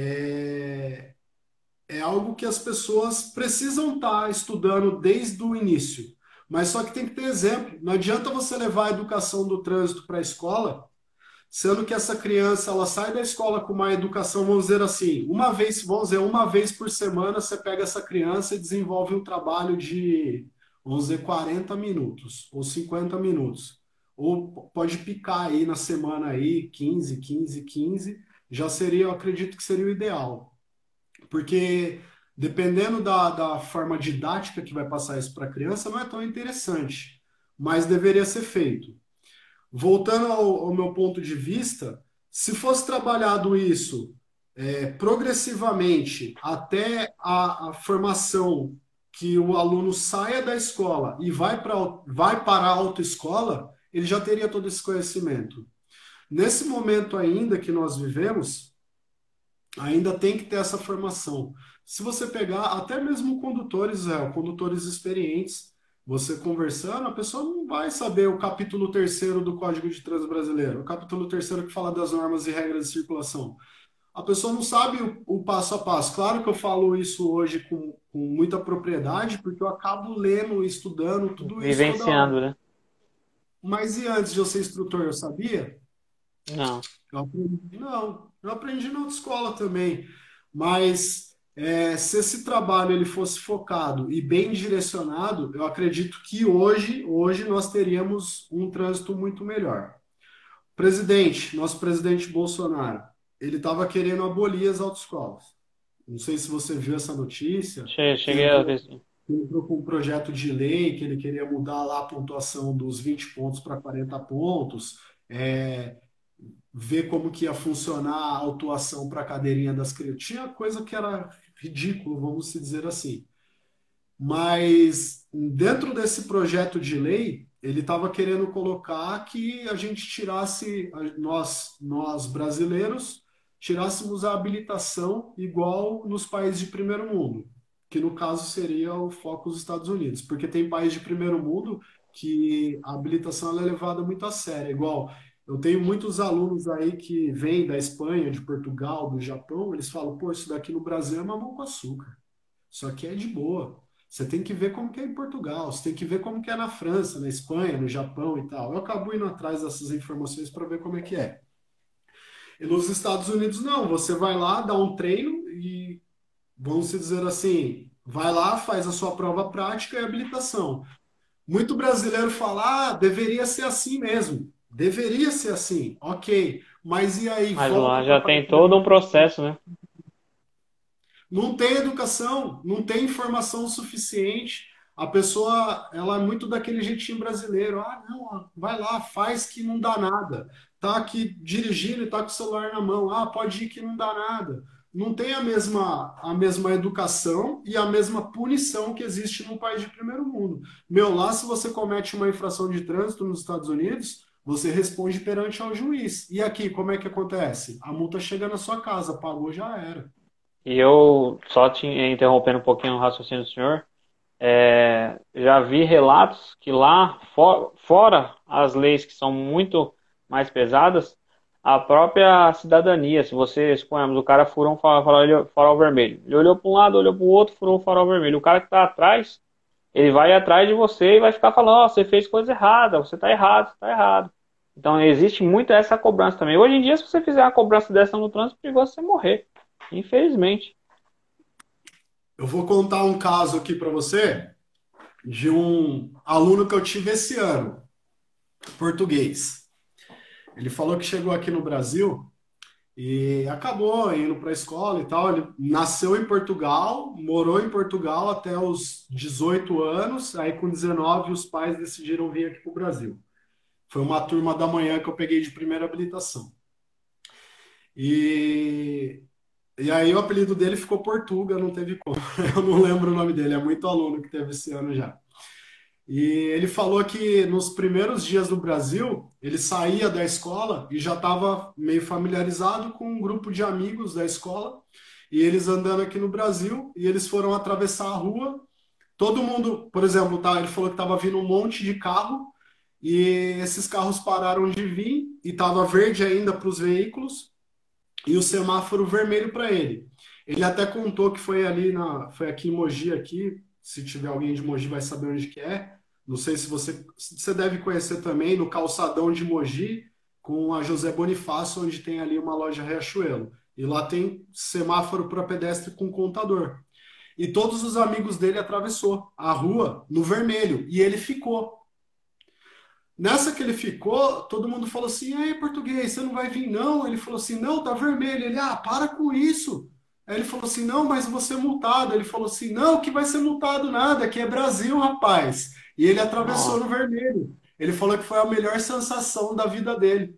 é algo que as pessoas precisam estar estudando desde o início. Mas só que tem que ter exemplo. Não adianta você levar a educação do trânsito para a escola, sendo que essa criança ela sai da escola com uma educação, vamos dizer assim, uma vez por semana você pega essa criança e desenvolve um trabalho de, vamos dizer, 40 minutos ou 50 minutos. Ou pode picar aí na semana aí 15, já seria, eu acredito que seria o ideal. Porque dependendo da forma didática que vai passar isso para a criança, não é tão interessante, mas deveria ser feito. Voltando ao meu ponto de vista, se fosse trabalhado isso progressivamente até a formação que o aluno saia da escola e vai para a autoescola, ele já teria todo esse conhecimento. Nesse momento ainda que nós vivemos, ainda tem que ter essa formação. Se você pegar até mesmo condutores experientes, você conversando, a pessoa não vai saber o capítulo terceiro do Código de Trânsito Brasileiro, o capítulo terceiro que fala das normas e regras de circulação. A pessoa não sabe o passo a passo. Claro que eu falo isso hoje com muita propriedade, porque eu acabo lendo e estudando tudo isso toda hora. Vivenciando, né? Mas e antes de eu ser instrutor, eu sabia? Não. Não, eu aprendi na autoescola também, mas se esse trabalho ele fosse focado e bem direcionado, eu acredito que hoje nós teríamos um trânsito muito melhor. Nosso presidente Bolsonaro, ele estava querendo abolir as autoescolas. Não sei se você viu essa notícia, que Cheguei a ver, sim. entrou com um projeto de lei que ele queria mudar lá a pontuação dos 20 pontos para 40 pontos. É, ver como que ia funcionar a autuação para a cadeirinha das crianças. Tinha coisa que era ridículo, vamos se dizer assim. Mas dentro desse projeto de lei, ele estava querendo colocar que a gente tirasse, nós brasileiros, tirássemos a habilitação igual nos países de primeiro mundo, que no caso seria o foco dos Estados Unidos, porque tem país de primeiro mundo que a habilitação ela é levada muito a sério. Igual, eu tenho muitos alunos aí que vêm da Espanha, de Portugal, do Japão, eles falam, pô, isso daqui no Brasil é mamão com açúcar. Isso aqui é de boa. Você tem que ver como que é em Portugal, você tem que ver como que é na França, na Espanha, no Japão e tal. Eu acabo indo atrás dessas informações para ver como é que é. E nos Estados Unidos, não. Você vai lá, dá um treino e, vamos dizer assim, vai lá, faz a sua prova prática e habilitação. Muito brasileiro fala, deveria ser assim mesmo. Deveria ser assim, ok. Mas e aí, Mas lá volta para já a tem parte da todo um processo, né? não tem educação, não tem informação suficiente. A pessoa, ela é muito daquele jeitinho brasileiro. Ah, não, vai lá, faz que não dá nada. Tá aqui dirigindo e tá com o celular na mão. Ah, pode ir que não dá nada. Não tem a mesma educação e a mesma punição que existe num país de primeiro mundo. Meu, lá se você comete uma infração de trânsito nos Estados Unidos, você responde perante ao juiz. E aqui, como é que acontece? A multa chega na sua casa, pagou, já era. E eu, só te interrompendo um pouquinho o raciocínio do senhor, já vi relatos que lá, fora as leis que são muito mais pesadas, a própria cidadania, se você, suponhamos, o cara furou um farol vermelho, ele olhou para um lado, olhou para o outro, furou o farol vermelho, o cara que está atrás, ele vai atrás de você e vai ficar falando, ó, você fez coisa errada, você está errado, você está errado. Então existe muito essa cobrança também. Hoje em dia, se você fizer uma cobrança dessa no trânsito, é perigoso você morrer, infelizmente. Eu vou contar um caso aqui para você de um aluno que eu tive esse ano, português. Ele falou que chegou aqui no Brasil e acabou indo para a escola e tal. Ele nasceu em Portugal, morou em Portugal até os 18 anos, aí com 19 os pais decidiram vir aqui para o Brasil. Foi uma turma da manhã que eu peguei de primeira habilitação. E, e aí o apelido dele ficou Portuga, não teve como. Eu não lembro o nome dele, é muito aluno que teve esse ano já. E ele falou que nos primeiros dias do Brasil, ele saía da escola e já estava meio familiarizado com um grupo de amigos da escola, e eles andando aqui no Brasil, e eles foram atravessar a rua. Todo mundo, por exemplo, tá, ele falou que estava vindo um monte de carro, e esses carros pararam de vir, e estava verde ainda para os veículos, e o semáforo vermelho para ele. Ele até contou que foi aqui em Mogi, aqui, se tiver alguém de Mogi vai saber onde que é. Não sei se você deve conhecer também, no calçadão de Mogi, com a José Bonifácio, onde tem ali uma loja Riachuelo. E lá tem semáforo para pedestre com contador. E todos os amigos dele atravessou a rua no vermelho, e ele ficou. Nessa que ele ficou, todo mundo falou assim: "Ei, português, você não vai vir não?" Ele falou assim: "Não, tá vermelho." Ele: "Ah, para com isso." Aí ele falou assim: "Não, mas você é multado." Ele falou assim: "Não, que vai ser multado nada, aqui é Brasil, rapaz." E ele atravessou no Nossa, vermelho. Ele falou que foi a melhor sensação da vida dele.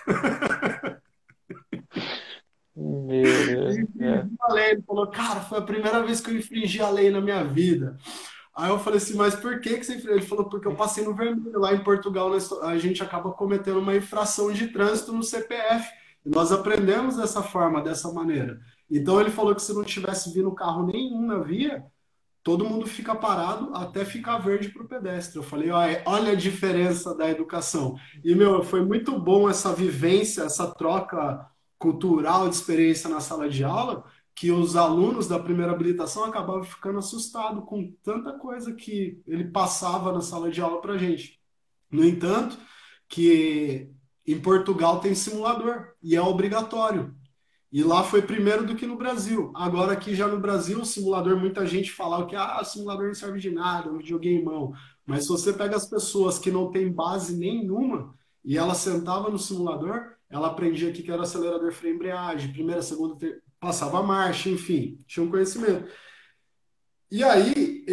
meu Deus Ele do céu. infringiu a lei. Ele falou: "Cara, foi a primeira vez que eu infringi a lei na minha vida." Aí eu falei assim, mas por que você infringiu? Ele falou, porque eu passei no vermelho. Lá em Portugal, a gente acaba cometendo uma infração de trânsito no CPF. E nós aprendemos dessa forma, dessa maneira. Então ele falou que se não tivesse vindo carro nenhum na via, todo mundo fica parado até ficar verde para o pedestre. Eu falei, olha a diferença da educação. E, meu, foi muito bom essa vivência, essa troca cultural de experiência na sala de aula, que os alunos da primeira habilitação acabavam ficando assustados com tanta coisa que ele passava na sala de aula para a gente. No entanto, que em Portugal tem simulador e é obrigatório. E lá foi primeiro do que no Brasil. Agora aqui já no Brasil, o simulador, muita gente fala que o simulador não serve de nada, é um videogameão. Mas se você pega as pessoas que não têm base nenhuma e ela sentava no simulador, ela aprendia o que era acelerador, freio, embreagem, primeira, segunda, passava a marcha, enfim, tinha um conhecimento. E aí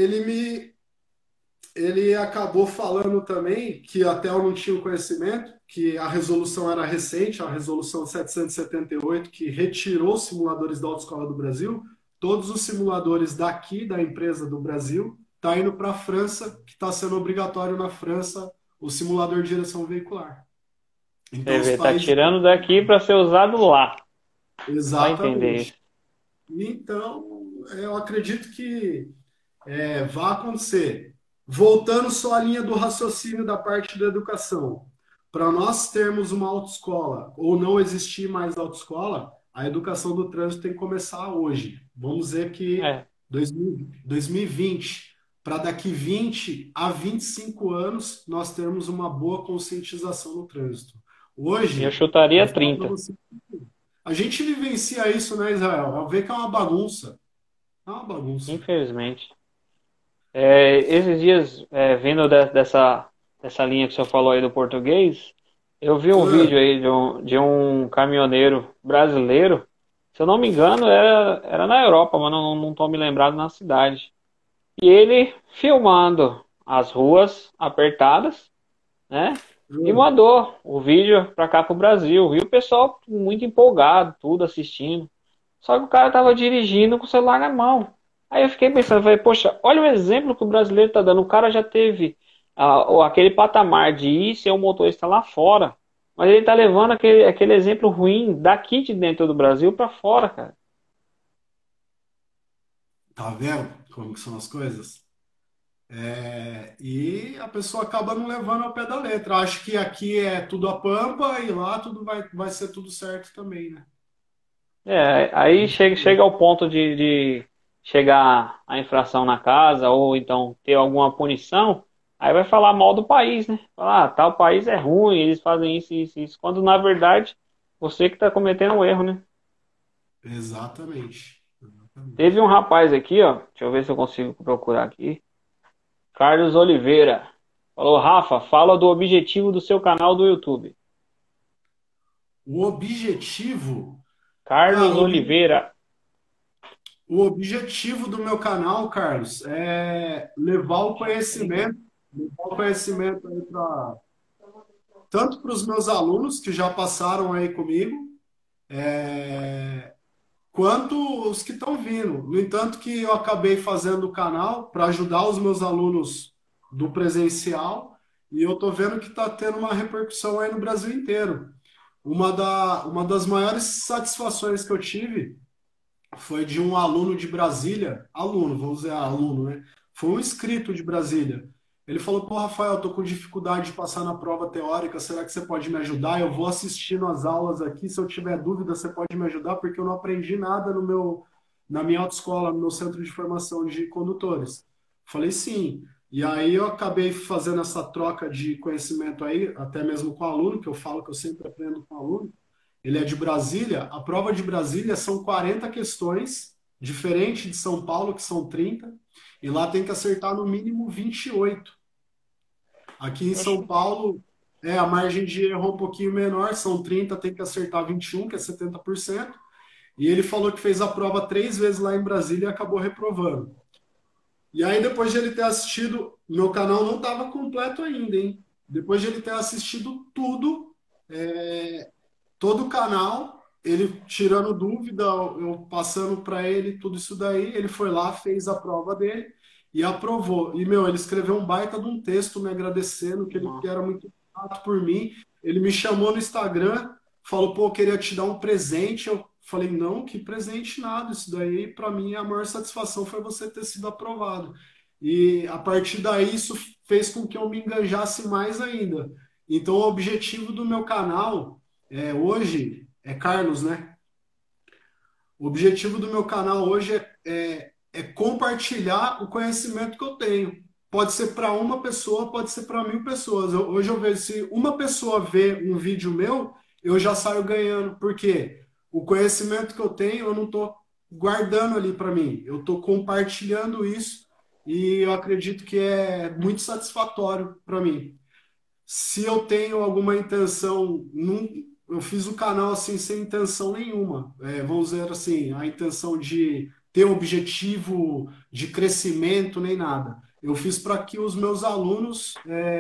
ele acabou falando também que até eu não tinha o conhecimento, que a resolução era recente, a resolução 778, que retirou os simuladores da Autoescola do Brasil. Todos os simuladores daqui, da empresa do Brasil, tá indo para a França, que está sendo obrigatório na França o simulador de direção veicular. Então, Você os vê, tá países. tirando daqui para ser usado lá. Vai entender isso. Exatamente. Então, eu acredito que vai acontecer. voltando só à linha do raciocínio da parte da educação, para nós termos uma autoescola ou não existir mais autoescola, a educação do trânsito tem que começar hoje. Vamos dizer que É, 2020, para daqui 20 a 25 anos, nós termos uma boa conscientização no trânsito. eu Hoje, vou chutaria falar para 30, você, a gente vivencia isso, né, Israel? Vê que é uma bagunça. É uma bagunça. infelizmente. Esses dias, vindo dessa linha que o senhor falou aí do português, eu vi um Ah, vídeo aí de um caminhoneiro brasileiro, se eu não me engano, era na Europa, mas não estou me lembrado na cidade. E ele filmando as ruas apertadas, né? E ah. mandou o vídeo para cá pro Brasil. E o pessoal muito empolgado, tudo assistindo. Só que o cara tava dirigindo com o celular na mão. Aí eu fiquei pensando, falei, poxa, olha o exemplo que o brasileiro tá dando. O cara já teve aquele patamar de ir ser um motorista lá fora. Mas ele tá levando aquele exemplo ruim daqui de dentro do Brasil para fora, cara. Tá vendo como que são as coisas? E a pessoa acaba não levando ao pé da letra. Acho que aqui é tudo a pampa e lá tudo vai ser tudo certo também, né? Aí chega ao ponto de chegar a infração na casa ou então ter alguma punição, aí vai falar mal do país, né? Falar, tal país é ruim, eles fazem isso, isso, isso, quando na verdade você que está cometendo um erro, né? Exatamente. Teve Exatamente. um rapaz aqui, ó, deixa eu ver se eu consigo procurar aqui, Carlos Oliveira, falou, Rafa, fala do objetivo do seu canal do YouTube. O objetivo, Carlos cara, Oliveira, o objetivo do meu canal, Carlos, é levar o conhecimento aí tanto para os meus alunos que já passaram aí comigo, quanto os que estão vindo. No entanto, que eu acabei fazendo o canal para ajudar os meus alunos do presencial e eu estou vendo que está tendo uma repercussão aí no Brasil inteiro. Uma das maiores satisfações que eu tive foi de um aluno de Brasília, aluno, vamos dizer aluno, né? Foi um inscrito de Brasília. Ele falou: Pô, Rafael, eu tô com dificuldade de passar na prova teórica, será que você pode me ajudar? Eu vou assistindo as aulas aqui, se eu tiver dúvida, você pode me ajudar, porque eu não aprendi nada na minha autoescola, no meu centro de formação de condutores. Falei: Sim. E aí eu acabei fazendo essa troca de conhecimento aí, até mesmo com o aluno, que eu falo que eu sempre aprendo com o aluno. Ele é de Brasília. A prova de Brasília são 40 questões, diferente de São Paulo, que são 30, e lá tem que acertar no mínimo 28. Aqui em São oxe, Paulo, a margem de erro é um pouquinho menor, são 30, tem que acertar 21, que é 70%. E ele falou que fez a prova 3 vezes lá em Brasília e acabou reprovando. E aí, depois de ele ter assistido, meu canal não estava completo ainda, hein? Depois de ele ter assistido tudo, todo o canal, ele tirando dúvida, eu passando para ele tudo isso daí, ele foi lá, fez a prova dele e aprovou. E, meu, ele escreveu um baita de um texto me agradecendo, que ele não. era muito grato por mim. Ele me chamou no Instagram, falou, pô, eu queria te dar um presente. Eu falei, não, que presente nada. Isso daí, para mim, a maior satisfação foi você ter sido aprovado. E a partir daí, isso fez com que eu me engajasse mais ainda. Então, o objetivo do meu canal hoje é Carlos, né? O objetivo do meu canal hoje é compartilhar o conhecimento que eu tenho. Pode ser para uma pessoa, pode ser para 1.000 pessoas. Hoje eu vejo, se uma pessoa vê um vídeo meu, eu já saio ganhando. Por quê? O conhecimento que eu tenho, eu não estou guardando ali para mim. Eu estou compartilhando isso e eu acredito que é muito satisfatório para mim. Se eu tenho alguma intenção, eu fiz o canal assim sem intenção nenhuma. Vamos dizer assim, a intenção de ter objetivo de crescimento nem nada. Eu fiz para que os meus alunos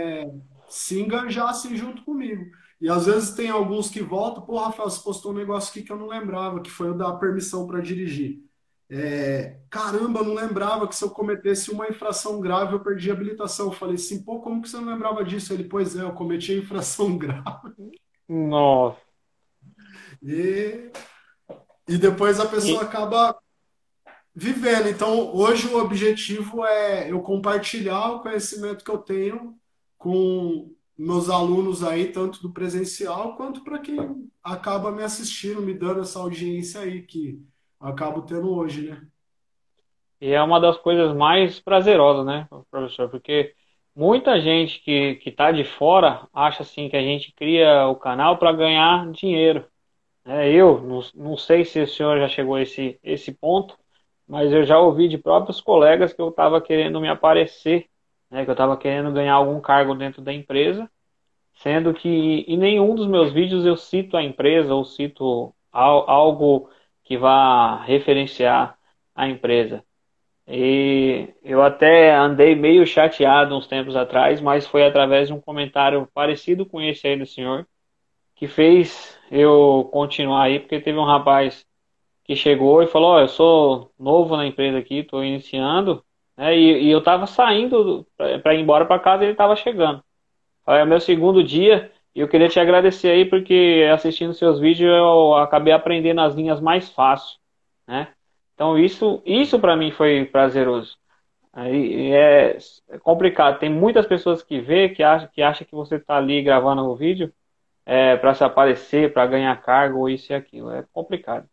se engajassem junto comigo. E às vezes tem alguns que voltam, pô, Rafael, você postou um negócio aqui que eu não lembrava, que foi o da permissão para dirigir. Caramba, eu não lembrava que se eu cometesse uma infração grave eu perdi a habilitação. Eu falei assim, pô, como que você não lembrava disso? Ele, pois é, eu cometi a infração grave. Nossa. E, e depois a pessoa E, acaba vivendo. Então, hoje o objetivo é eu compartilhar o conhecimento que eu tenho com meus alunos aí, tanto do presencial quanto para quem acaba me assistindo, me dando essa audiência aí que eu acabo tendo hoje, né? E é uma das coisas mais prazerosas, né, professor? Porque muita gente que está de fora acha assim que a gente cria o canal para ganhar dinheiro. Eu não sei se o senhor já chegou a esse ponto, mas eu já ouvi de próprios colegas que eu estava querendo me aparecer, né, que eu estava querendo ganhar algum cargo dentro da empresa, sendo que em nenhum dos meus vídeos eu cito a empresa ou cito algo que vá referenciar a empresa. E eu até andei meio chateado uns tempos atrás, mas foi através de um comentário parecido com esse aí do senhor que fez eu continuar aí, porque teve um rapaz que chegou e falou: Ó, eu sou novo na empresa aqui, estou iniciando, né? E eu estava saindo para ir embora para casa e ele estava chegando. Falei, é o meu segundo dia e eu queria te agradecer aí, porque assistindo seus vídeos eu acabei aprendendo as linhas mais fácil, né? Então isso para mim foi prazeroso. Aí é complicado. Tem muitas pessoas que vê, que acha que você está ali gravando o vídeo para se aparecer, para ganhar cargo, isso e aquilo. É complicado.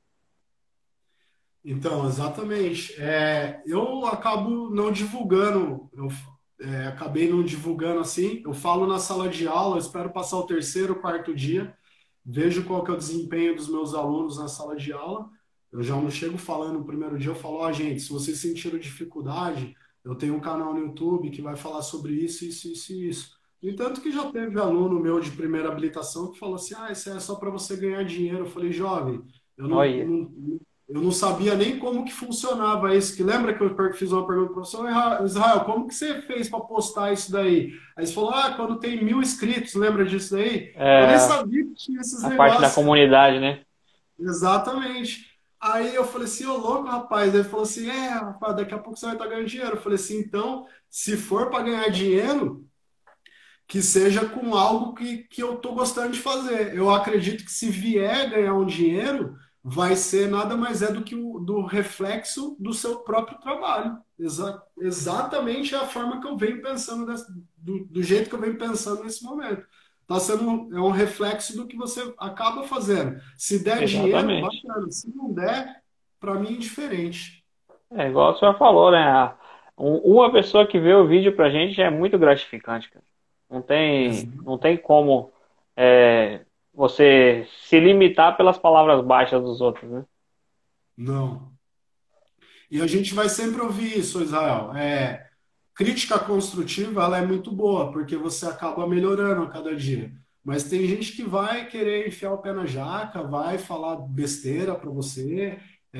Então, exatamente. Eu acabo não divulgando, acabei não divulgando assim. Eu falo na sala de aula, eu espero passar o terceiro, quarto dia, vejo qual que é o desempenho dos meus alunos na sala de aula. Eu já não chego falando no primeiro dia, eu falo, ó, gente, se vocês sentiram dificuldade, eu tenho um canal no YouTube que vai falar sobre isso, isso, isso e isso. No entanto, que já teve aluno meu de primeira habilitação que falou assim, isso é só para você ganhar dinheiro. Eu falei, jovem, eu Olha, eu não sabia nem como que funcionava isso. Que lembra que eu fiz uma pergunta para o professor Israel, como que você fez para postar isso daí? Aí você falou, quando tem 1.000 inscritos, lembra disso daí? Eu nem é, sabia que tinha esses a parte da negócios. comunidade, né? Exatamente. Aí eu falei assim, ô louco, rapaz. Aí ele falou assim, rapaz, daqui a pouco você vai estar ganhando dinheiro. Eu falei assim, então, se for para ganhar dinheiro, que seja com algo que eu estou gostando de fazer. Eu acredito que se vier ganhar um dinheiro, vai ser nada mais do que do reflexo do seu próprio trabalho. Exatamente a forma que eu venho pensando, do jeito que eu venho pensando nesse momento. Tá sendo um reflexo do que você acaba fazendo. Se der dinheiro, Exatamente. bacana. Se não der, para mim é indiferente. É igual o senhor falou, né? Uma pessoa que vê o vídeo pra gente já é muito gratificante, cara. Não tem como é, você se limitar pelas palavras baixas dos outros, né? Não. E a gente vai sempre ouvir isso, Israel. Crítica construtiva, ela é muito boa, porque você acaba melhorando a cada dia. Mas tem gente que vai querer enfiar o pé na jaca, vai falar besteira para você.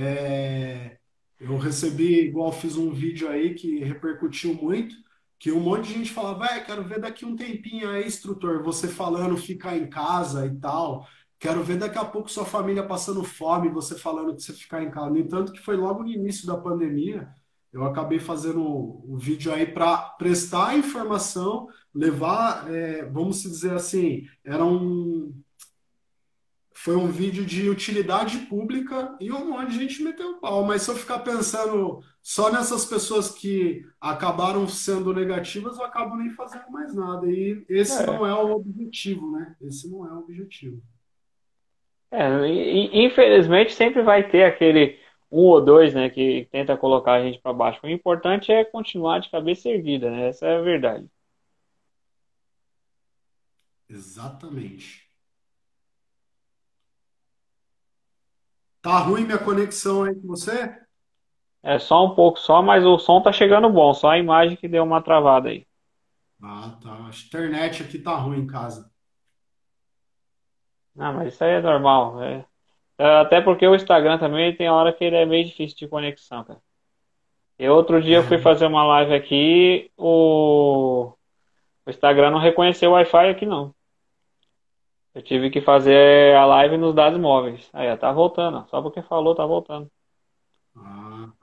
Eu recebi, igual fiz um vídeo aí que repercutiu muito, que um monte de gente falava, quero ver daqui um tempinho aí, instrutor, você falando ficar em casa e tal. Quero ver daqui a pouco sua família passando fome, você falando que você ficar em casa. No entanto, que foi logo no início da pandemia, eu acabei fazendo um vídeo aí para prestar informação, levar, vamos dizer assim, foi um vídeo de utilidade pública e um monte de gente meteu o pau. Mas se eu ficar pensando só nessas pessoas que acabaram sendo negativas, eu acabo nem fazendo mais nada. E esse É, não é o objetivo, né? Esse não é o objetivo. infelizmente sempre vai ter aquele um ou dois, né, que tenta colocar a gente para baixo. O importante é continuar de cabeça erguida, né? Essa é a verdade. Exatamente. Tá ruim minha conexão aí com você? É só um pouco só, mas o som tá chegando bom, só a imagem que deu uma travada aí. Ah, tá. A internet aqui tá ruim em casa. Não, mas isso aí é normal. Até porque o Instagram também tem hora que ele é meio difícil de conexão, cara. E outro dia eu fui É, fazer uma live aqui, o Instagram não reconheceu o Wi-Fi aqui não. Eu tive que fazer a live nos dados móveis. Aí, ó, tá voltando, ó. Só porque falou, tá voltando. ah,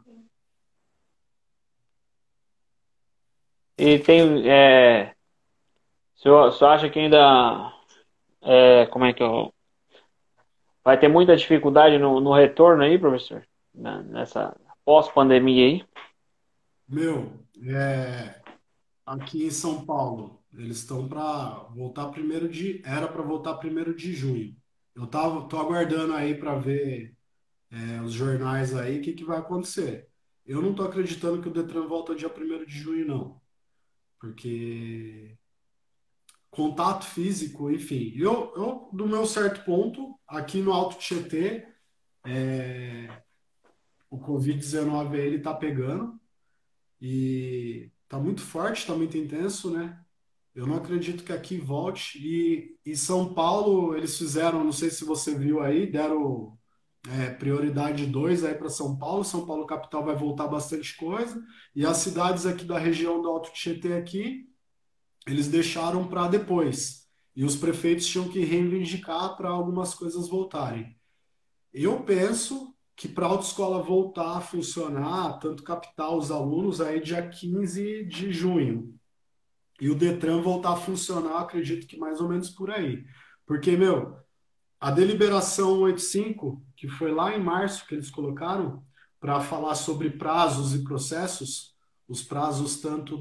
E tem, o senhor acha que ainda, como é que eu, vai ter muita dificuldade no retorno aí, professor? Nessa pós-pandemia aí? Meu, aqui em São Paulo, eles estão para voltar era para voltar 1º de junho. Tô aguardando aí para ver os jornais aí, o que que vai acontecer. Eu não tô acreditando que o Detran volta dia 1º de junho, não. Porque contato físico, enfim. Do meu certo ponto, aqui no Alto Tietê, o Covid-19 aí, ele tá pegando e tá muito forte, tá muito intenso, né? Eu não acredito que aqui volte. E São Paulo, eles fizeram, não sei se você viu aí, deram prioridade 2 aí para São Paulo. São Paulo capital vai voltar bastante coisa. E as cidades aqui da região do Alto Tietê aqui, eles deixaram para depois. E os prefeitos tinham que reivindicar para algumas coisas voltarem. Eu penso que para a autoescola voltar a funcionar, tanto captar os alunos aí dia 15 de junho. E o Detran voltar a funcionar, acredito que mais ou menos por aí. Porque, meu, a deliberação 85, que foi lá em março que eles colocaram, para falar sobre prazos e processos, os prazos tanto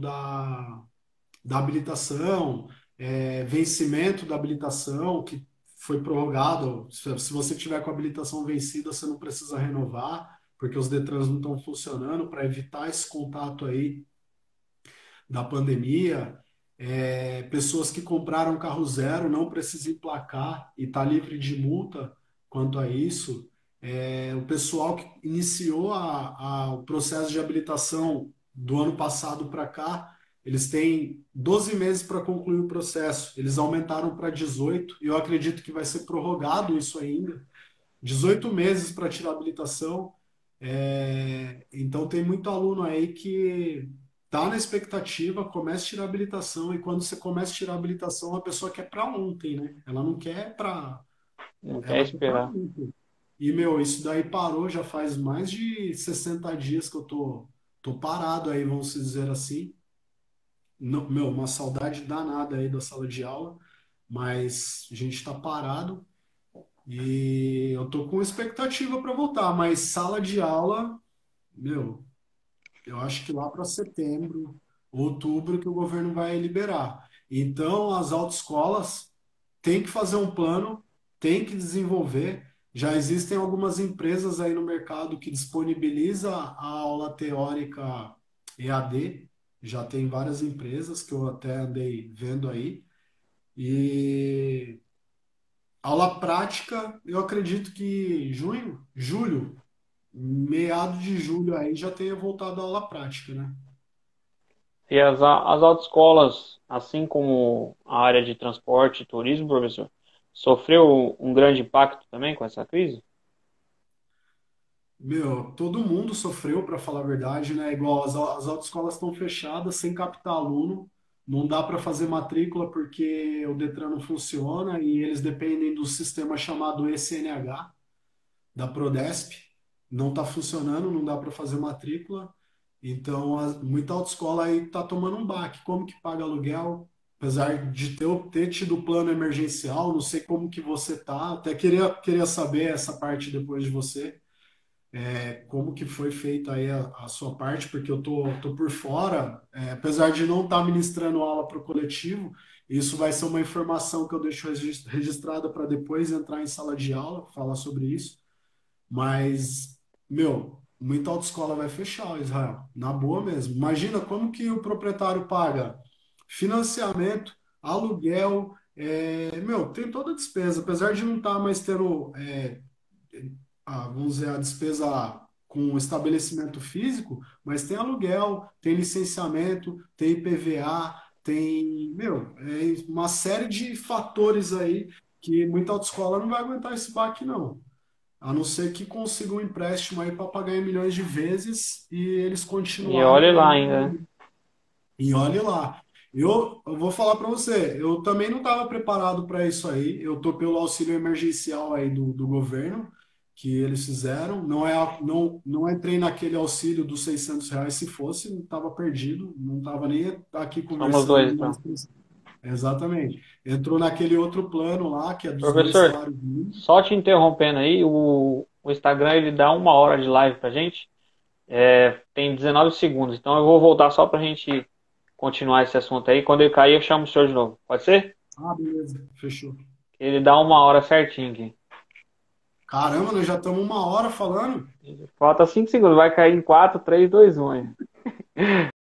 da habilitação, vencimento da habilitação, que foi prorrogado. Se você tiver com a habilitação vencida, você não precisa renovar, porque os Detrans não estão funcionando, para evitar esse contato aí da pandemia. Pessoas que compraram carro zero não precisam emplacar e está livre de multa quanto a isso. O pessoal que iniciou o processo de habilitação do ano passado para cá, eles têm 12 meses para concluir o processo. Eles aumentaram para 18 e eu acredito que vai ser prorrogado isso ainda. 18 meses para tirar a habilitação. Então tem muito aluno aí que tá na expectativa, começa a tirar a habilitação, e quando você começa a tirar a habilitação, a pessoa quer para ontem, né? Ela não quer para. Não quer Ela quer para esperar. ontem. E, meu, isso daí parou já faz mais de 60 dias que eu tô parado aí, vamos dizer assim. Não, meu, uma saudade danada aí da sala de aula, mas a gente está parado e eu tô com expectativa para voltar, mas sala de aula, meu. Eu acho que lá para setembro, outubro, que o governo vai liberar. Então, as autoescolas têm que fazer um plano, têm que desenvolver. Já existem algumas empresas aí no mercado que disponibiliza a aula teórica EAD. Já tem várias empresas que eu até andei vendo aí. E aula prática, eu acredito que julho, meado de julho aí já tenha voltado a aula prática, né? E as autoescolas, assim como a área de transporte e turismo, professor, sofreu um grande impacto também com essa crise? Meu, todo mundo sofreu, para falar a verdade, né? Igual as autoescolas estão fechadas, sem captar aluno, não dá para fazer matrícula porque o Detran não funciona e eles dependem do sistema chamado ECNH, da Prodesp. Não está funcionando, não dá para fazer matrícula. Então, muita autoescola aí está tomando um baque. Como que paga aluguel? Apesar de ter tido plano emergencial, não sei como que você tá. Até queria saber essa parte depois de você. Como que foi feita aí a sua parte, porque eu tô por fora, apesar de não estar ministrando aula para o coletivo, isso vai ser uma informação que eu deixo registrada para depois entrar em sala de aula, falar sobre isso. Mas, meu, muita autoescola vai fechar, Israel, na boa mesmo. Imagina como que o proprietário paga financiamento, aluguel, meu, tem toda a despesa, apesar de não estar mais tendo vamos dizer, a despesa com estabelecimento físico, mas tem aluguel, tem licenciamento, tem IPVA, tem, meu, uma série de fatores aí que muita autoescola não vai aguentar esse baque, não. A não ser que consiga um empréstimo aí para pagar em milhões de vezes e eles E continuarem olhe lá aí. ainda, né? E olhe lá. Eu vou falar para você, eu também não estava preparado para isso aí. Eu tô pelo auxílio emergencial aí do governo que eles fizeram. Não entrei naquele auxílio dos R$ 600. Se fosse, não estava perdido, não estava nem aqui Somos conversando. dois, então. Exatamente. Entrou naquele outro plano lá, que é dos dois Professor, salários mínimos. só te interrompendo aí, o Instagram ele dá 1 hora de live pra gente. Tem 19 segundos, então eu vou voltar só pra gente continuar esse assunto aí. Quando ele cair, eu chamo o senhor de novo. Pode ser? Ah, beleza, fechou. Ele dá 1 hora certinho aqui. Caramba, nós já estamos 1 hora falando. Falta 5 segundos, vai cair em 4, 3, 2, 1. Aí.